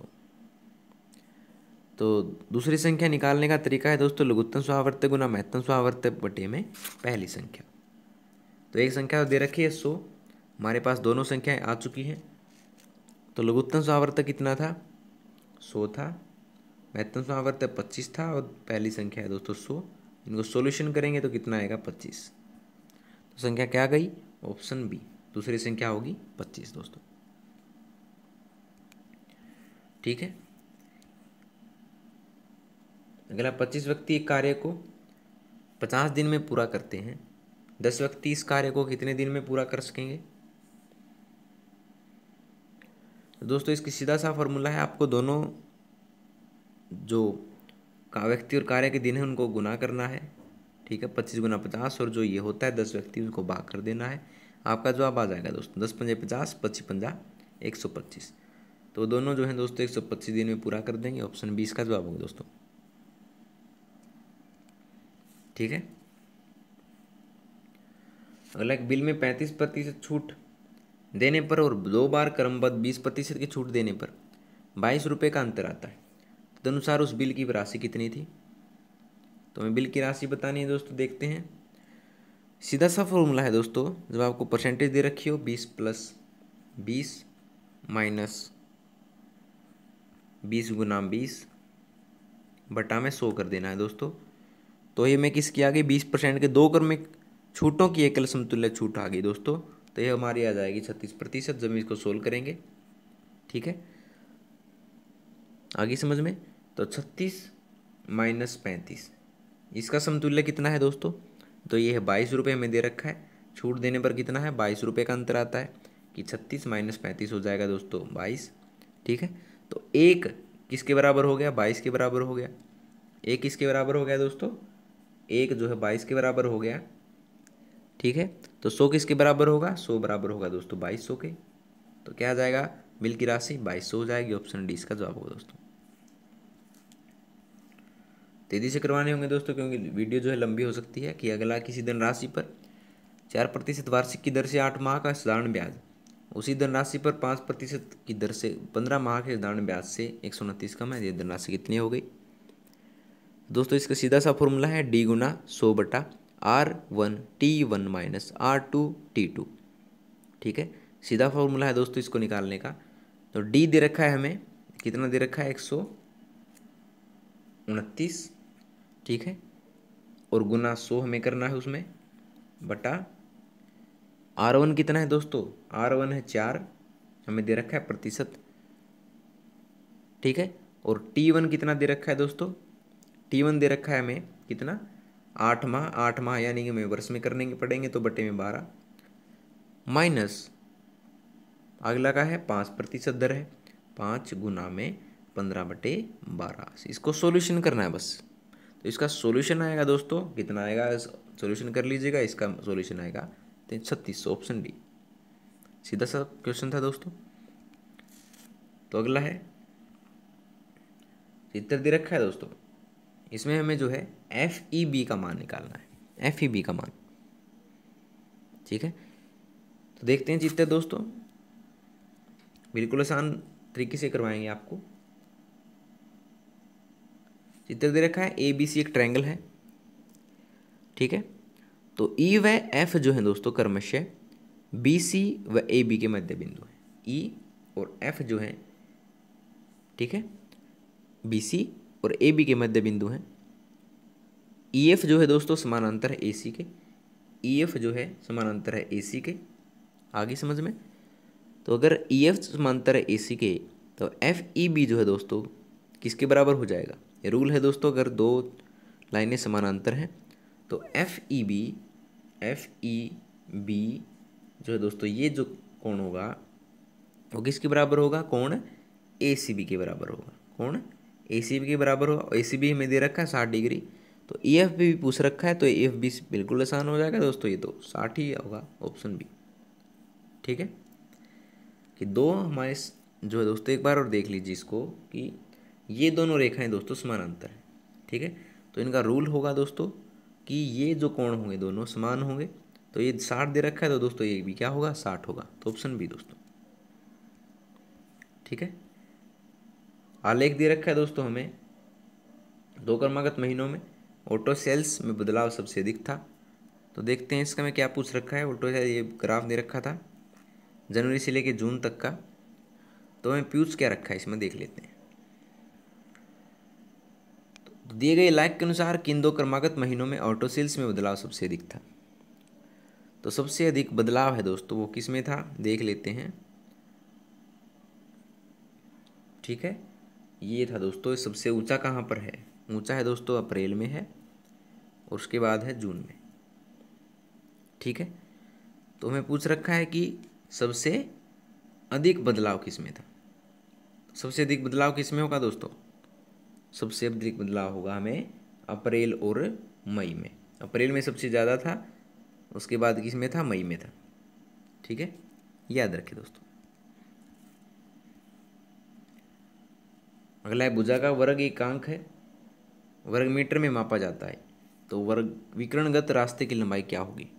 S1: तो दूसरी संख्या निकालने का तरीका है दोस्तों लघुत्तम स्वावर्त गुना महत्तम स्वावर्त बटे में पहली संख्या। तो एक संख्या दे रखी है सौ, हमारे पास दोनों संख्याएं आ चुकी हैं। तो लघुत्तम स्वावर्त कितना था सौ था, महत्तम स्वावर्त पच्चीस था और पहली संख्या है दोस्तों सौ। इनको सॉल्यूशन करेंगे तो कितना आएगा पच्चीस। तो संख्या क्या गई ऑप्शन बी, दूसरी संख्या होगी पच्चीस दोस्तों। ठीक है, अगला, पच्चीस व्यक्ति एक कार्य को पचास दिन में पूरा करते हैं, दस व्यक्ति इस कार्य को कितने दिन में पूरा कर सकेंगे। तो दोस्तों इसकी सीधा सा फॉर्मूला है, आपको दोनों जो का व्यक्ति और कार्य के दिन है उनको गुना करना है। ठीक है, पच्चीस गुना पचास और जो ये होता है दस व्यक्ति उसको भाग कर देना है। आपका जवाब आ जाएगा दोस्तों दस पंजे पचास, पच्चीस पंजा एक सौ पच्चीस। तो दोनों जो है दोस्तों एक सौ पच्चीस दिन में पूरा कर देंगे। ऑप्शन बीस का जवाब होगा दोस्तों। ठीक है, अगला, एक बिल में पैंतीस प्रतिशत छूट देने पर और दो बार क्रमबद्ध बीस प्रतिशत की छूट देने पर बाईस रुपये का अंतर आता है। तदनुसार उस बिल की राशि कितनी थी। तो हमें बिल की राशि बतानी है दोस्तों। देखते हैं, सीधा सा फॉर्मूला है दोस्तों, जब आपको परसेंटेज दे रखी हो बीस प्लस बीस माइनस बीस गुना बीस बटा में सौ कर देना है दोस्तों। तो ये में किसकी आ गई बीस परसेंट के दो क्रम में छूटों की एकल समतुल्य छूट आ गई दोस्तों। तो ये हमारी आ जाएगी छत्तीस प्रतिशत जब इसको सोल्व करेंगे। ठीक है, आगे समझ में। तो छत्तीस माइनस पैंतीस इसका समतुल्य कितना है दोस्तों, तो ये है बाईस रुपये में दे रखा है। छूट देने पर कितना है बाईस रुपये का अंतर आता है कि छत्तीस माइनस पैंतीस हो जाएगा दोस्तों बाईस। ठीक है, तो एक किसके बराबर हो गया बाईस के बराबर हो गया, एक किसके बराबर हो गया दोस्तों, एक जो है बाईस के बराबर हो गया। ठीक है, तो सौ किसके बराबर होगा, सौ बराबर होगा दोस्तों बाईस सौ के। तो क्या आ जाएगा बिल की राशि बाईस सौ हो जाएगी। ऑप्शन डी इसका जवाब होगा दोस्तों। तेजी से करवाने होंगे दोस्तों क्योंकि वीडियो जो है लंबी हो सकती है। कि अगला, किसी धनराशि पर चार प्रतिशत वार्षिक की दर से आठ माह का साधारण ब्याज, उसी धनराशि पर पाँच प्रतिशत की दर से पंद्रह माह के साधारण ब्याज से एक सौ उनतीस कम है। ये धनराशि कितनी हो गई दोस्तों। इसका सीधा सा फॉर्मूला है डी गुना सौ बटा R one T one minus R two T two. ठीक है, सीधा फॉर्मूला है दोस्तों इसको निकालने का। तो डी दे रखा है हमें कितना दे रखा है एक सौ उनतीस। ठीक है, और गुना सौ हमें करना है उसमें बटा आर वन कितना है दोस्तों, आर वन है चार हमें दे रखा है प्रतिशत। ठीक है, और टी वन कितना दे रखा है दोस्तों, टी वन दे रखा है हमें कितना आठ माह, आठ माह यानी कि हमें वर्ष में करने के पड़ेंगे तो बटे में बारह माइनस अगला का है पाँच प्रतिशत दर है, पाँच गुना में पंद्रह बटे बारह। इसको सॉल्यूशन करना है बस। तो इसका सॉल्यूशन आएगा दोस्तों कितना आएगा, सॉल्यूशन कर लीजिएगा, इसका सॉल्यूशन आएगा छत्तीस सौ, ऑप्शन डी। सीधा सा क्वेश्चन था दोस्तों। तो अगला है, चित्र दे रखा है दोस्तों, इसमें हमें जो है एफ ई बी का मान निकालना है, एफ ई बी का मान। ठीक है, तो देखते हैं चित्र दोस्तों, बिल्कुल आसान तरीके से करवाएंगे आपको। चित्र दे रखा है, ए बी सी एक ट्रायंगल है। ठीक है, तो ई व एफ जो है दोस्तों क्रमशः बी सी व ए बी के मध्य बिंदु है। ई और एफ जो है, ठीक है, बी सी और ए बी के मध्य बिंदु हैं। ई एफ जो है दोस्तों समानांतर है ए सी के, ई एफ जो है समानांतर है ए सी के, आगे समझ में। तो अगर ई एफ समांतर है ए सी के तो एफ ई बी जो है दोस्तों किसके बराबर हो जाएगा। ये रूल है दोस्तों, अगर दो लाइनें समानांतर हैं तो F E B F E B जो है दोस्तों ये जो कोण होगा वो किसके बराबर होगा, कोण ए सी बी के बराबर होगा। कोण ए सी बी के बराबर होगा। ए सी बी हमें दे रखा है साठ डिग्री, तो ई एफ भी पूछ रखा है, तो ई एफ बी बिल्कुल आसान हो जाएगा दोस्तों, ये तो साठ ही होगा, ऑप्शन बी। ठीक है, कि दो हमारे जो है दोस्तों, एक बार और देख लीजिए इसको कि ये दोनों रेखाएं दोस्तों समानांतर हैं। ठीक है, तो इनका रूल होगा दोस्तों कि ये जो कोण होंगे दोनों समान होंगे। तो ये साठ दे रखा है तो दोस्तों ये भी क्या होगा, साठ होगा, तो ऑप्शन बी दोस्तों। ठीक है, आलेख दे रखा है दोस्तों हमें, दो क्रमागत महीनों में ऑटो सेल्स में बदलाव सबसे अधिक था। तो देखते हैं इसका में क्या पूछ रखा है। ऑटो सेल ये ग्राफ दे रखा था जनवरी से लेकर जून तक का, तो हमें पूछ क्या रखा है इसमें देख लेते हैं। तो दिए गए लाइक के अनुसार किन दो क्रमागत महीनों में ऑटो सेल्स में बदलाव सबसे अधिक था। तो सबसे अधिक बदलाव है दोस्तों वो किस में था, देख लेते हैं। ठीक है, ये था दोस्तों, सबसे ऊंचा कहाँ पर है, ऊंचा है दोस्तों अप्रैल में है और उसके बाद है जून में। ठीक है, तो हमें पूछ रखा है कि सबसे अधिक बदलाव किस में था। सबसे अधिक बदलाव किस में होगा दोस्तों, सबसे अधिक बदलाव होगा हमें अप्रैल और मई में। अप्रैल में सबसे ज़्यादा था, उसके बाद किस में था, मई में था। ठीक है, याद रखें दोस्तों। अगला है भुजा का वर्ग एकांक है, वर्ग मीटर में मापा जाता है, तो वर्ग विकर्णगत रास्ते की लंबाई क्या होगी।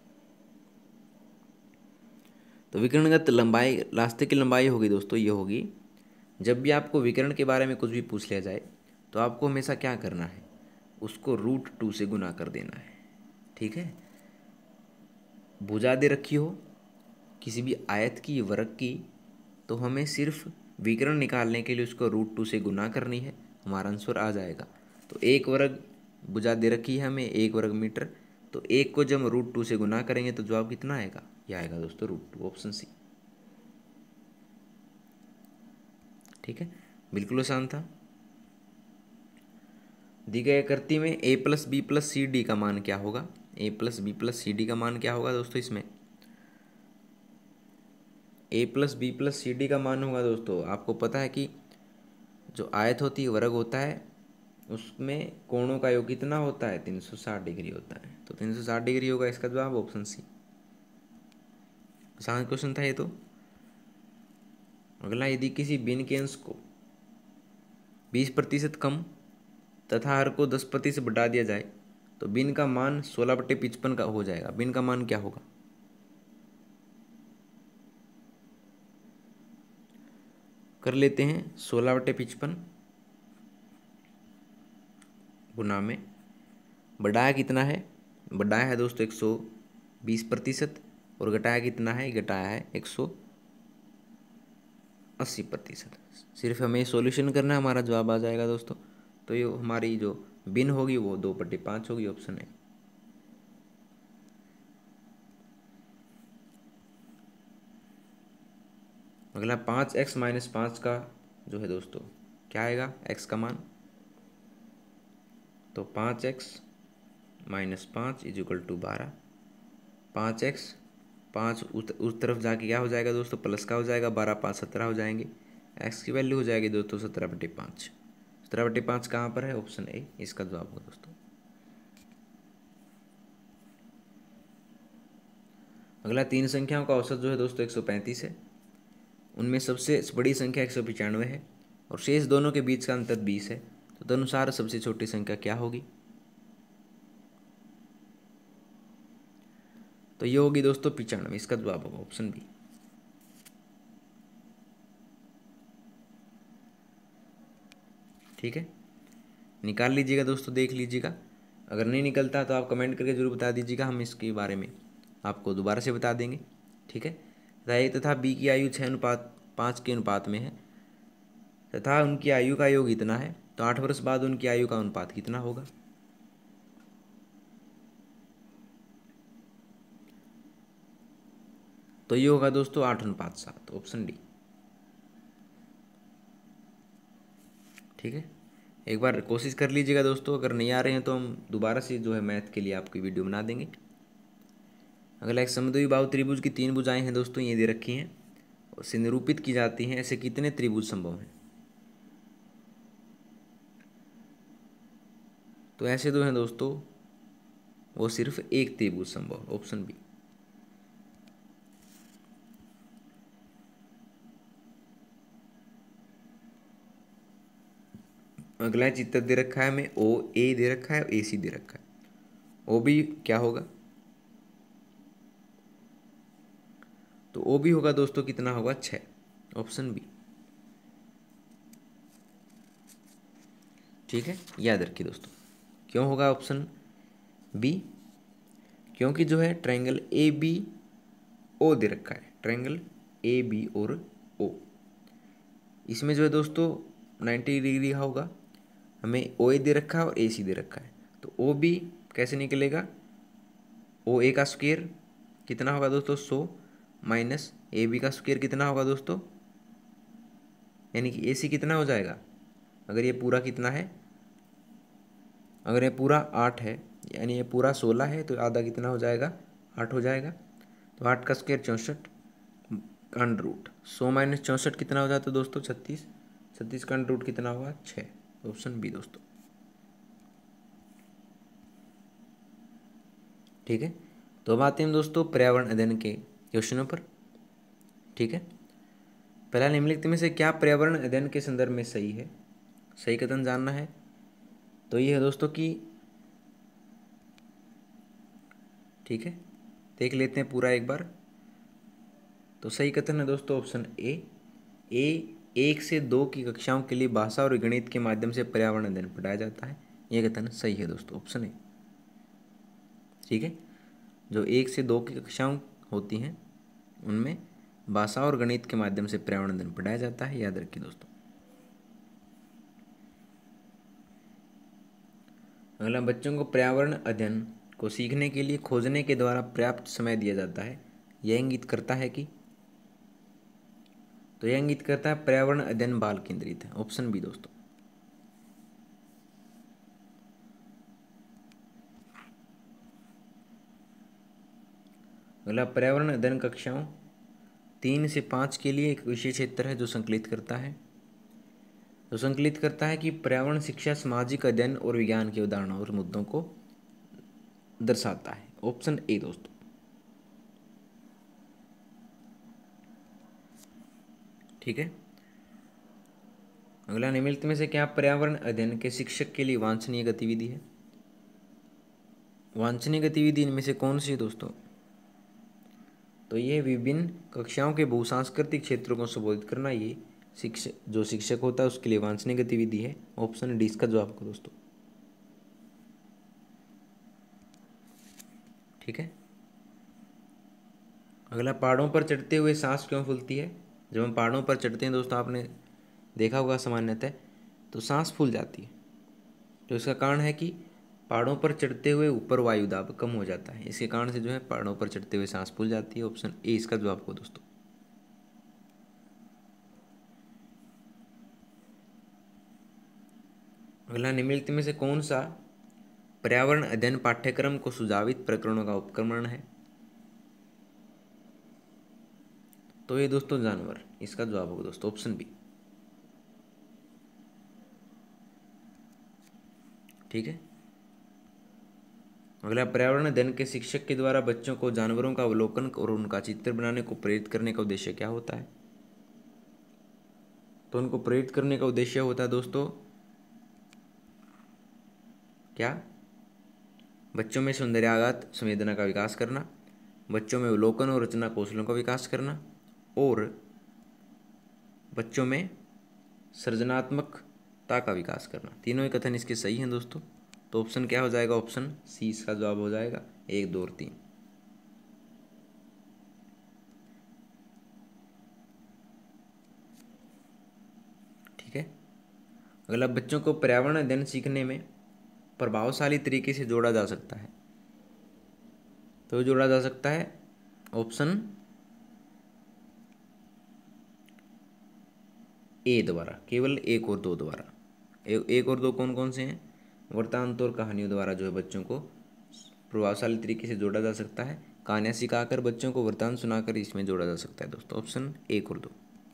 S1: तो विकर्णगत लंबाई, रास्ते की लंबाई होगी दोस्तों ये होगी, जब भी आपको विकर्ण के बारे में कुछ भी पूछ लिया जाए तो आपको हमेशा क्या करना है, उसको रूट टू से गुना कर देना है। ठीक है, भुजा दे रखी हो किसी भी आयत की, वर्ग की, तो हमें सिर्फ विकर्ण निकालने के लिए उसको रूट टू से गुना करनी है, हमारा आंसर आ जाएगा। तो एक वर्ग भुजा दे रखी है हमें, एक वर्ग मीटर, तो एक को जब रूट टू से गुना करेंगे तो जवाब कितना आएगा, ये आएगा दोस्तों रूट टू, ऑप्शन सी। ठीक है, बिल्कुल आसान था। दी गई आकृति में A plus B plus C D का मान क्या होगा। A plus B plus C D का मान क्या होगा दोस्तों, इसमें A plus B plus C D का मान होगा दोस्तों, आपको पता है कि जो आयत होती है, वर्ग होता है, उसमें कोणों का योग कितना होता है, तीन सौ साठ डिग्री होता है, तो तीन सौ साठ डिग्री होगा इसका जवाब, ऑप्शन सी। आसान क्वेश्चन था ये तो। अगला, यदि किसी भिन्न के अंश को बीस प्रतिशत कम तथा हर को दस प्रतिशत बढ़ा दिया जाए तो भिन्न का मान सोलह बटे पिचपन का हो जाएगा। भिन्न का मान क्या होगा, कर लेते हैं, सोलह बटे पिचपन गुना में बढ़ाया कितना है, बढ़ाया है दोस्तों एक सौ बीस प्रतिशत, और घटाया कितना है, घटाया है एक सौ अस्सी प्रतिशत। सिर्फ हमें सॉल्यूशन करना है, हमारा जवाब आ जाएगा दोस्तों। तो ये हमारी जो भिन्न होगी वो दो बटे पाँच होगी, ऑप्शन है। अगला, पाँच एक्स माइनस पाँच का जो है दोस्तों क्या आएगा, एक्स का मान। तो पाँच एक्स माइनस पाँच इज इक्वल टू बारह। पाँच एक्स पाँच उस तरफ जाके क्या हो जाएगा दोस्तों, प्लस का हो जाएगा, बारह पाँच सत्रह हो जाएंगे। एक्स की वैल्यू हो जाएगी दोस्तों सत्रह बटे पाँच। सत्रह बटे पाँच कहाँ पर है, ऑप्शन ए इसका जवाब होगा दोस्तों। अगला तीन संख्याओं का औसत जो है दोस्तों एक सौ पैंतीस है। उनमें सबसे बड़ी संख्या एक सौ पचानवे है और शेष दोनों के बीच का अंतर बीस है। तो तदनुसार सबसे छोटी संख्या क्या होगी? तो ये होगी दोस्तों पिचानवे। इसका जवाब होगा ऑप्शन बी। ठीक है, निकाल लीजिएगा दोस्तों, देख लीजिएगा। अगर नहीं निकलता तो आप कमेंट करके जरूर बता दीजिएगा, हम इसके बारे में आपको दोबारा से बता देंगे। ठीक है, तथा ए तथा बी की आयु छः अनुपात पाँच के अनुपात में है तथा उनकी आयु का योग इतना है, तो आठ वर्ष बाद उनकी आयु का अनुपात कितना होगा? तो ये होगा दोस्तों आठ अनुपात सात, ऑप्शन डी। ठीक है, एक बार कोशिश कर लीजिएगा दोस्तों, अगर नहीं आ रहे हैं तो हम दोबारा से जो है मैथ के लिए आपकी वीडियो बना देंगे। अगला एक समद्विबाहु त्रिभुज की तीन भुजाएं हैं दोस्तों, ये दे रखी हैं और से निरूपित की जाती हैं। ऐसे कितने त्रिभुज संभव हैं? तो ऐसे जो हैं दोस्तों वो सिर्फ एक त्रिभुज संभव, ऑप्शन बी। अगला चित्र दे रखा है हमें, ओ ए दे रखा है, ए सी दे रखा है। ओ बी क्या होगा? तो ओ बी होगा दोस्तों कितना होगा? छः, ऑप्शन बी। ठीक है, याद रखिए दोस्तों। क्यों होगा ऑप्शन बी? क्योंकि जो है ट्रायंगल ए बी ओ दे रखा है, ट्रायंगल ए बी और ओ, इसमें जो है दोस्तों नाइन्टी डिग्री का होगा। हमें ओ ए दे रखा है और ए सी दे रखा है, तो ओ बी कैसे निकलेगा? ओ ए का स्क्वायर कितना होगा दोस्तों? सौ माइनस ए बी का स्क्वायर कितना होगा दोस्तों? यानी कि ए सी कितना हो जाएगा? अगर ये पूरा कितना है, अगर ये पूरा आठ है, यानी ये पूरा सोलह है, तो आधा कितना हो जाएगा? आठ हो जाएगा। तो आठ का स्क्वायर चौंसठ का अंडर रूट, सौ माइनस चौंसठ कितना हो जाता है दोस्तों? छत्तीस। छत्तीस का अंडर रूट कितना होगा? छः, ऑप्शन बी दोस्तों। ठीक है, तो अब आते हैं दोस्तों पर्यावरण अध्ययन के क्वेश्चनों पर। ठीक है, पहला निम्नलिखित में से क्या पर्यावरण अध्ययन के संदर्भ में सही है? सही कथन जानना है। तो ये है दोस्तों कि, ठीक है, देख लेते हैं पूरा एक बार। तो सही कथन है दोस्तों ऑप्शन ए। ए एक से दो की कक्षाओं के लिए भाषा और गणित के माध्यम से पर्यावरण अध्ययन पढ़ाया जाता है। यह कथन सही है दोस्तों, ऑप्शन ए। ठीक है, जो एक से दो की कक्षाओं होती हैं उनमें भाषा और गणित के माध्यम से पर्यावरण अध्ययन पढ़ाया जाता है, याद रखिए दोस्तों। अगला, बच्चों को पर्यावरण अध्ययन को सीखने के लिए खोजने के द्वारा पर्याप्त समय दिया जाता है, यह इंगित करता है कि? तो यह इंगित करता है पर्यावरण अध्ययन बाल केंद्रित है, ऑप्शन बी दोस्तों। अगला, पर्यावरण अध्ययन कक्षाओं तीन से पाँच के लिए एक विशेष क्षेत्र है जो संकलित करता है। तो संकलित करता है कि पर्यावरण शिक्षा सामाजिक अध्ययन और विज्ञान के उदाहरणों और मुद्दों को दर्शाता है, ऑप्शन ए दोस्तों। ठीक है, अगला, निम्नलिखित में से क्या पर्यावरण अध्ययन के शिक्षक के लिए वांछनीय गतिविधि है? वांछनीय गतिविधि इनमें से कौन सी है दोस्तों? तो ये विभिन्न कक्षाओं के बहुसांस्कृतिक क्षेत्रों को संबोधित करना, ये शिक्षक जो शिक्षक होता है उसके लिए वांछनीय गतिविधि है, ऑप्शन डी इसका जवाब को दोस्तों। ठीक है, अगला, पहाड़ों पर चढ़ते हुए सांस क्यों फूलती है? जब हम पहाड़ों पर चढ़ते हैं दोस्तों, आपने देखा होगा सामान्यतः तो सांस फूल जाती है। तो इसका कारण है कि पहाड़ों पर चढ़ते हुए ऊपर वायु दाब कम हो जाता है, इसके कारण से जो है पहाड़ों पर चढ़ते हुए सांस फूल जाती है, ऑप्शन ए इसका जवाब को दोस्तों। अगला, निम्नलिखित में से कौन सा पर्यावरण अध्ययन पाठ्यक्रम को सुझावित प्रकरणों का उपक्रमण है? तो ये दोस्तों जानवर, इसका जवाब होगा दोस्तों ऑप्शन बी। ठीक है, अगला, पर्यावरण अध्ययन के शिक्षक के द्वारा बच्चों को जानवरों का अवलोकन और उनका चित्र बनाने को प्रेरित करने का उद्देश्य क्या होता है? तो उनको प्रेरित करने का उद्देश्य होता है दोस्तों क्या? बच्चों में सौंदर्यागत संवेदना का विकास करना, बच्चों में अवलोकन और रचना कौशलों का विकास करना, और बच्चों में सृजनात्मकता का विकास करना। तीनों ही कथन इसके सही हैं दोस्तों। तो ऑप्शन क्या हो जाएगा? ऑप्शन सी इसका जवाब हो जाएगा, एक, दो और तीन। ठीक है। अगला, बच्चों को पर्यावरण अध्ययन सीखने में प्रभावशाली तरीके से जोड़ा जा सकता है। तो जोड़ा जा सकता है ऑप्शन ए द्वारा, केवल एक और दो द्वारा। ए, एक और दो कौन कौन से हैं? वृत्तांत और कहानियों द्वारा जो है बच्चों को प्रभावशाली तरीके से जोड़ा जा सकता है। कहानियाँ सिखाकर बच्चों को वृत्तांत सुनाकर इसमें जोड़ा जा सकता है दोस्तों। ऑप्शन एक और दो।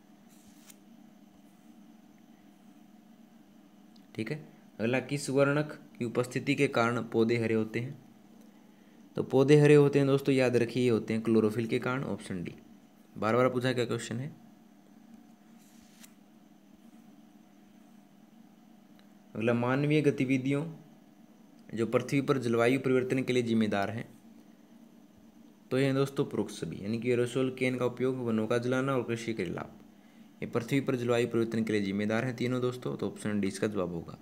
S1: ठीक है। अगला, किस वर्णक की उपस्थिति के कारण पौधे हरे होते हैं? तो पौधे हरे होते हैं दोस्तों, याद रखिए, ये होते हैं क्लोरोफिल के कारण। Option D. बार बार पूछा क्या क्वेश्चन है। अगला, मानवीय गतिविधियों जो पृथ्वी पर जलवायु परिवर्तन के लिए जिम्मेदार हैं, तो ये दोस्तों प्रोक्त सभी, यानी कि एरोसोल केन का उपयोग, वनों का जलाना और कृषि के लाभ, ये पृथ्वी पर जलवायु परिवर्तन के लिए जिम्मेदार हैं तीनों दोस्तों। तो ऑप्शन डी इसका जवाब होगा।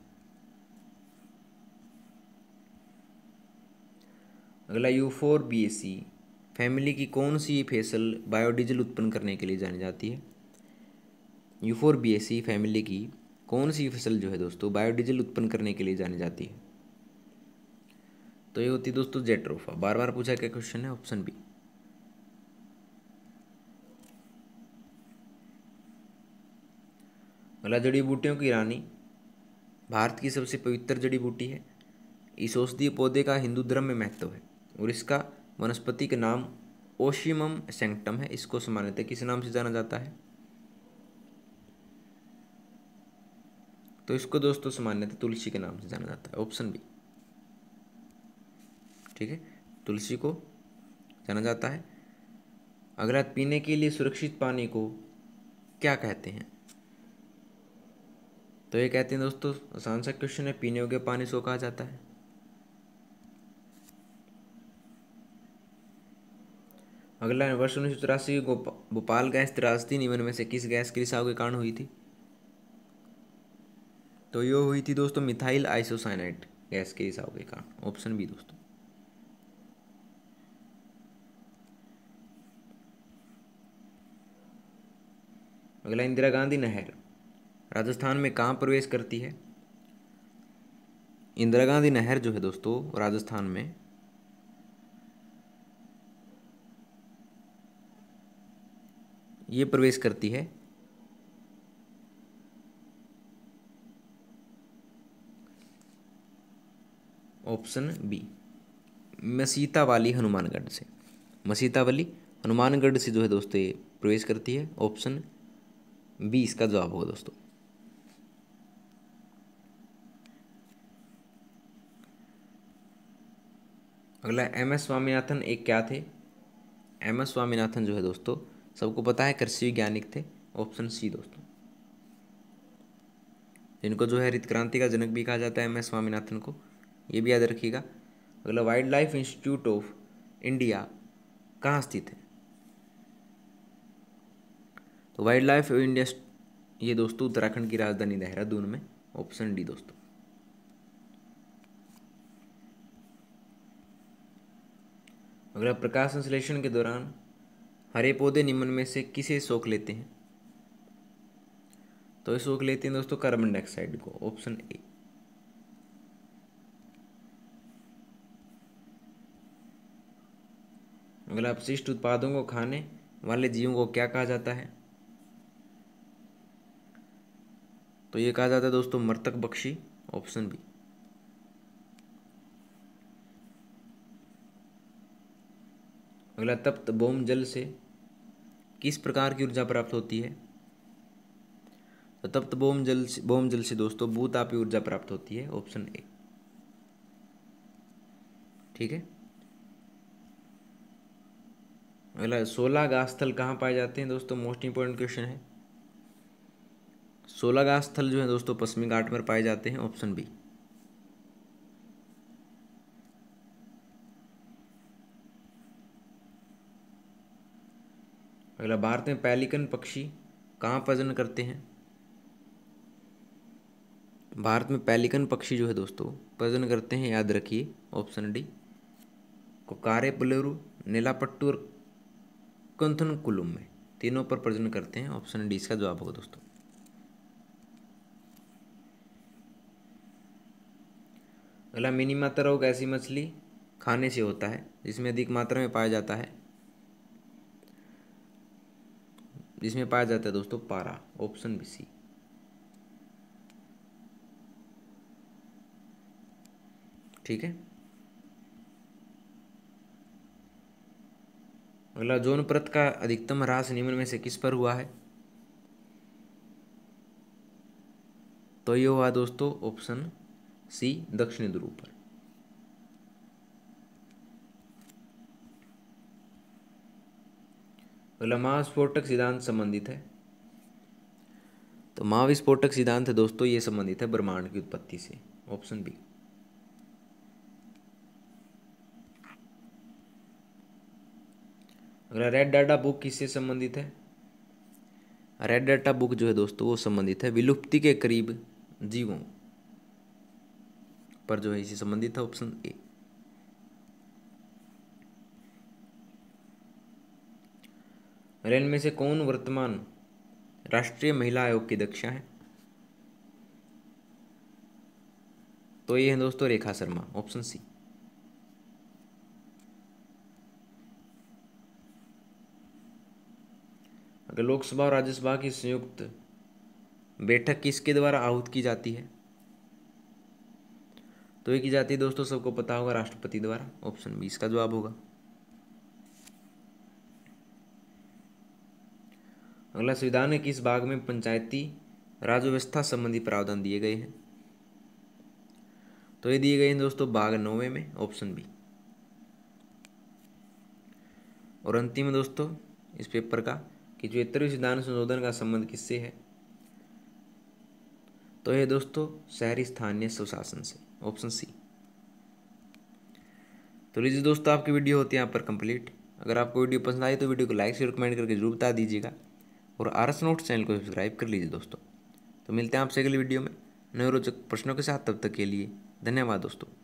S1: अगला, यूफोरबिएसी फैमिली की कौन सी फसल बायोडीजल उत्पन्न करने के लिए जानी जाती है? यूफोरबिएसी फैमिली की कौन सी फसल जो है दोस्तों बायोडीजल उत्पन्न करने के लिए जानी जाती है? तो ये होती है दोस्तों जेट्रोफा। बार बार पूछा क्या क्वेश्चन है? Option B. अगला, जड़ी बूटियों की रानी भारत की सबसे पवित्र जड़ी बूटी है। इस औषधीय पौधे का हिंदू धर्म में महत्व है और इसका वनस्पति का नाम ओशियम सैंक्टम है। इसको सामान्यतः किस नाम से जाना जाता है? तो इसको दोस्तों सामान्यतः तुलसी के नाम से जाना जाता है। Option B. ठीक है, तुलसी को जाना जाता है। अगला, पीने के लिए सुरक्षित पानी को क्या कहते हैं? तो ये कहते हैं दोस्तों, आसान सा क्वेश्चन है, पीने योग्य पानी को कहा जाता है। अगला, वर्ष उन्नीस सौ तिरासी भोपाल गैस त्रासदी नियमन में से किस गैस के रिसाव के कारण हुई थी? तो ये हुई थी दोस्तों मिथाइल आइसोसाइनाइड गैस के रिसाव के कारण। ऑप्शन बी दोस्तों। अगला, इंदिरा गांधी नहर राजस्थान में कहाँ प्रवेश करती है? इंदिरा गांधी नहर जो है दोस्तों राजस्थान में ये प्रवेश करती है ऑप्शन बी, मसीता वाली हनुमानगढ़ से। मसीता वाली हनुमानगढ़ से जो है दोस्तों ये प्रवेश करती है। ऑप्शन बी इसका जवाब होगा दोस्तों। अगला, एम एस स्वामीनाथन एक क्या थे? एम एस स्वामीनाथन जो है दोस्तों सबको पता है कृषि वैज्ञानिक थे। ऑप्शन सी दोस्तों। जिनको जो है हरित क्रांति का जनक भी कहा जाता है एम एस स्वामीनाथन को, ये भी याद रखिएगा। अगला, wildlife institute of India कहाँ स्थित है? तो वाइल्ड लाइफ इंडिया ये दोस्तों उत्तराखंड की राजधानी देहरादून में। ऑप्शन डी दोस्तों। अगला, प्रकाश संश्लेषण के दौरान हरे पौधे निम्न में से किसे सोख लेते हैं? तो ये सोख लेते हैं दोस्तों कार्बन डाइऑक्साइड को। Option A. अगला, अपशिष्ट उत्पादों को खाने वाले जीवों को क्या कहा जाता है? तो ये कहा जाता है दोस्तों मृतक पक्षी। Option B. अगला, तप्त बोम जल से किस प्रकार की ऊर्जा प्राप्त होती है? तो तप्त बोम जल से बोम जल से दोस्तों भूतापीय ऊर्जा प्राप्त होती है। Option A. ठीक है। अगला, सोलह स्थल कहाँ पाए जाते हैं दोस्तों? मोस्ट इंपॉर्टेंट क्वेश्चन है। सोलह स्थल जो है दोस्तों पश्चिमी घाट में पाए जाते हैं, ऑप्शन बी। अगला, भारत में पेलिकन पक्षी कहाँ प्रजनन करते हैं? भारत में पेलिकन पक्षी जो है दोस्तों प्रजनन करते हैं, याद रखिए, ऑप्शन डी, कोकारे पुलेरू, नीलापट्टू और कंथनकुलम में, तीनों पर प्रजनन करते हैं, ऑप्शन डी इसका जवाब होगा दोस्तों। अगला, मिनीमाता रोग ऐसी मछली खाने से होता है जिसमें अधिक मात्रा में पाया जाता है, जिसमें पाया जाता है दोस्तों पारा, ऑप्शन बी सी। ठीक है। अगला, जौन परत का अधिकतम ह्रास निम्न में से किस पर हुआ है? तो ये हुआ दोस्तों ऑप्शन सी, दक्षिणी ध्रुव पर। अगला, महाविस्फोटक सिद्धांत संबंधित है। तो महाविस्फोटक सिद्धांत है दोस्तों ये संबंधित है ब्रह्मांड की उत्पत्ति से, ऑप्शन बी। अगला, रेड डाटा बुक किससे संबंधित है? रेड डाटा बुक जो है दोस्तों वो संबंधित है विलुप्ति के करीब जीवों पर जो है इसे संबंधित है, ऑप्शन ए। रेन में से कौन वर्तमान राष्ट्रीय महिला आयोग की अध्यक्षा है? तो ये है दोस्तों रेखा शर्मा, ऑप्शन सी। अगर लोकसभा और राज्यसभा की संयुक्त बैठक किसके द्वारा आहूत की जाती है? तो ये की जाती है दोस्तों, सबको पता होगा, राष्ट्रपति द्वारा, ऑप्शन बी इसका जवाब होगा। अगला, संविधान के किस भाग में पंचायती राज व्यवस्था संबंधी प्रावधान दिए गए हैं? तो ये दिए गए हैं दोस्तों भाग नौवे में, ऑप्शन बी। और अंतिम में दोस्तों इस पेपर का कि चौहत्तरवें संविधान संशोधन का संबंध किससे है? तो ये दोस्तों शहरी स्थानीय स्वशासन से, ऑप्शन सी। तो लीजिए दोस्तों आपकी वीडियो होती है यहाँ पर कंप्लीट। अगर आपको वीडियो पसंद आई तो वीडियो को लाइक शेयर कमेंट करके जरूर बता दीजिएगा और आरएस नोट्स चैनल को सब्सक्राइब कर लीजिए दोस्तों। तो मिलते हैं आपसे अगली वीडियो में नए रोचक प्रश्नों के साथ, तब तक के लिए धन्यवाद दोस्तों।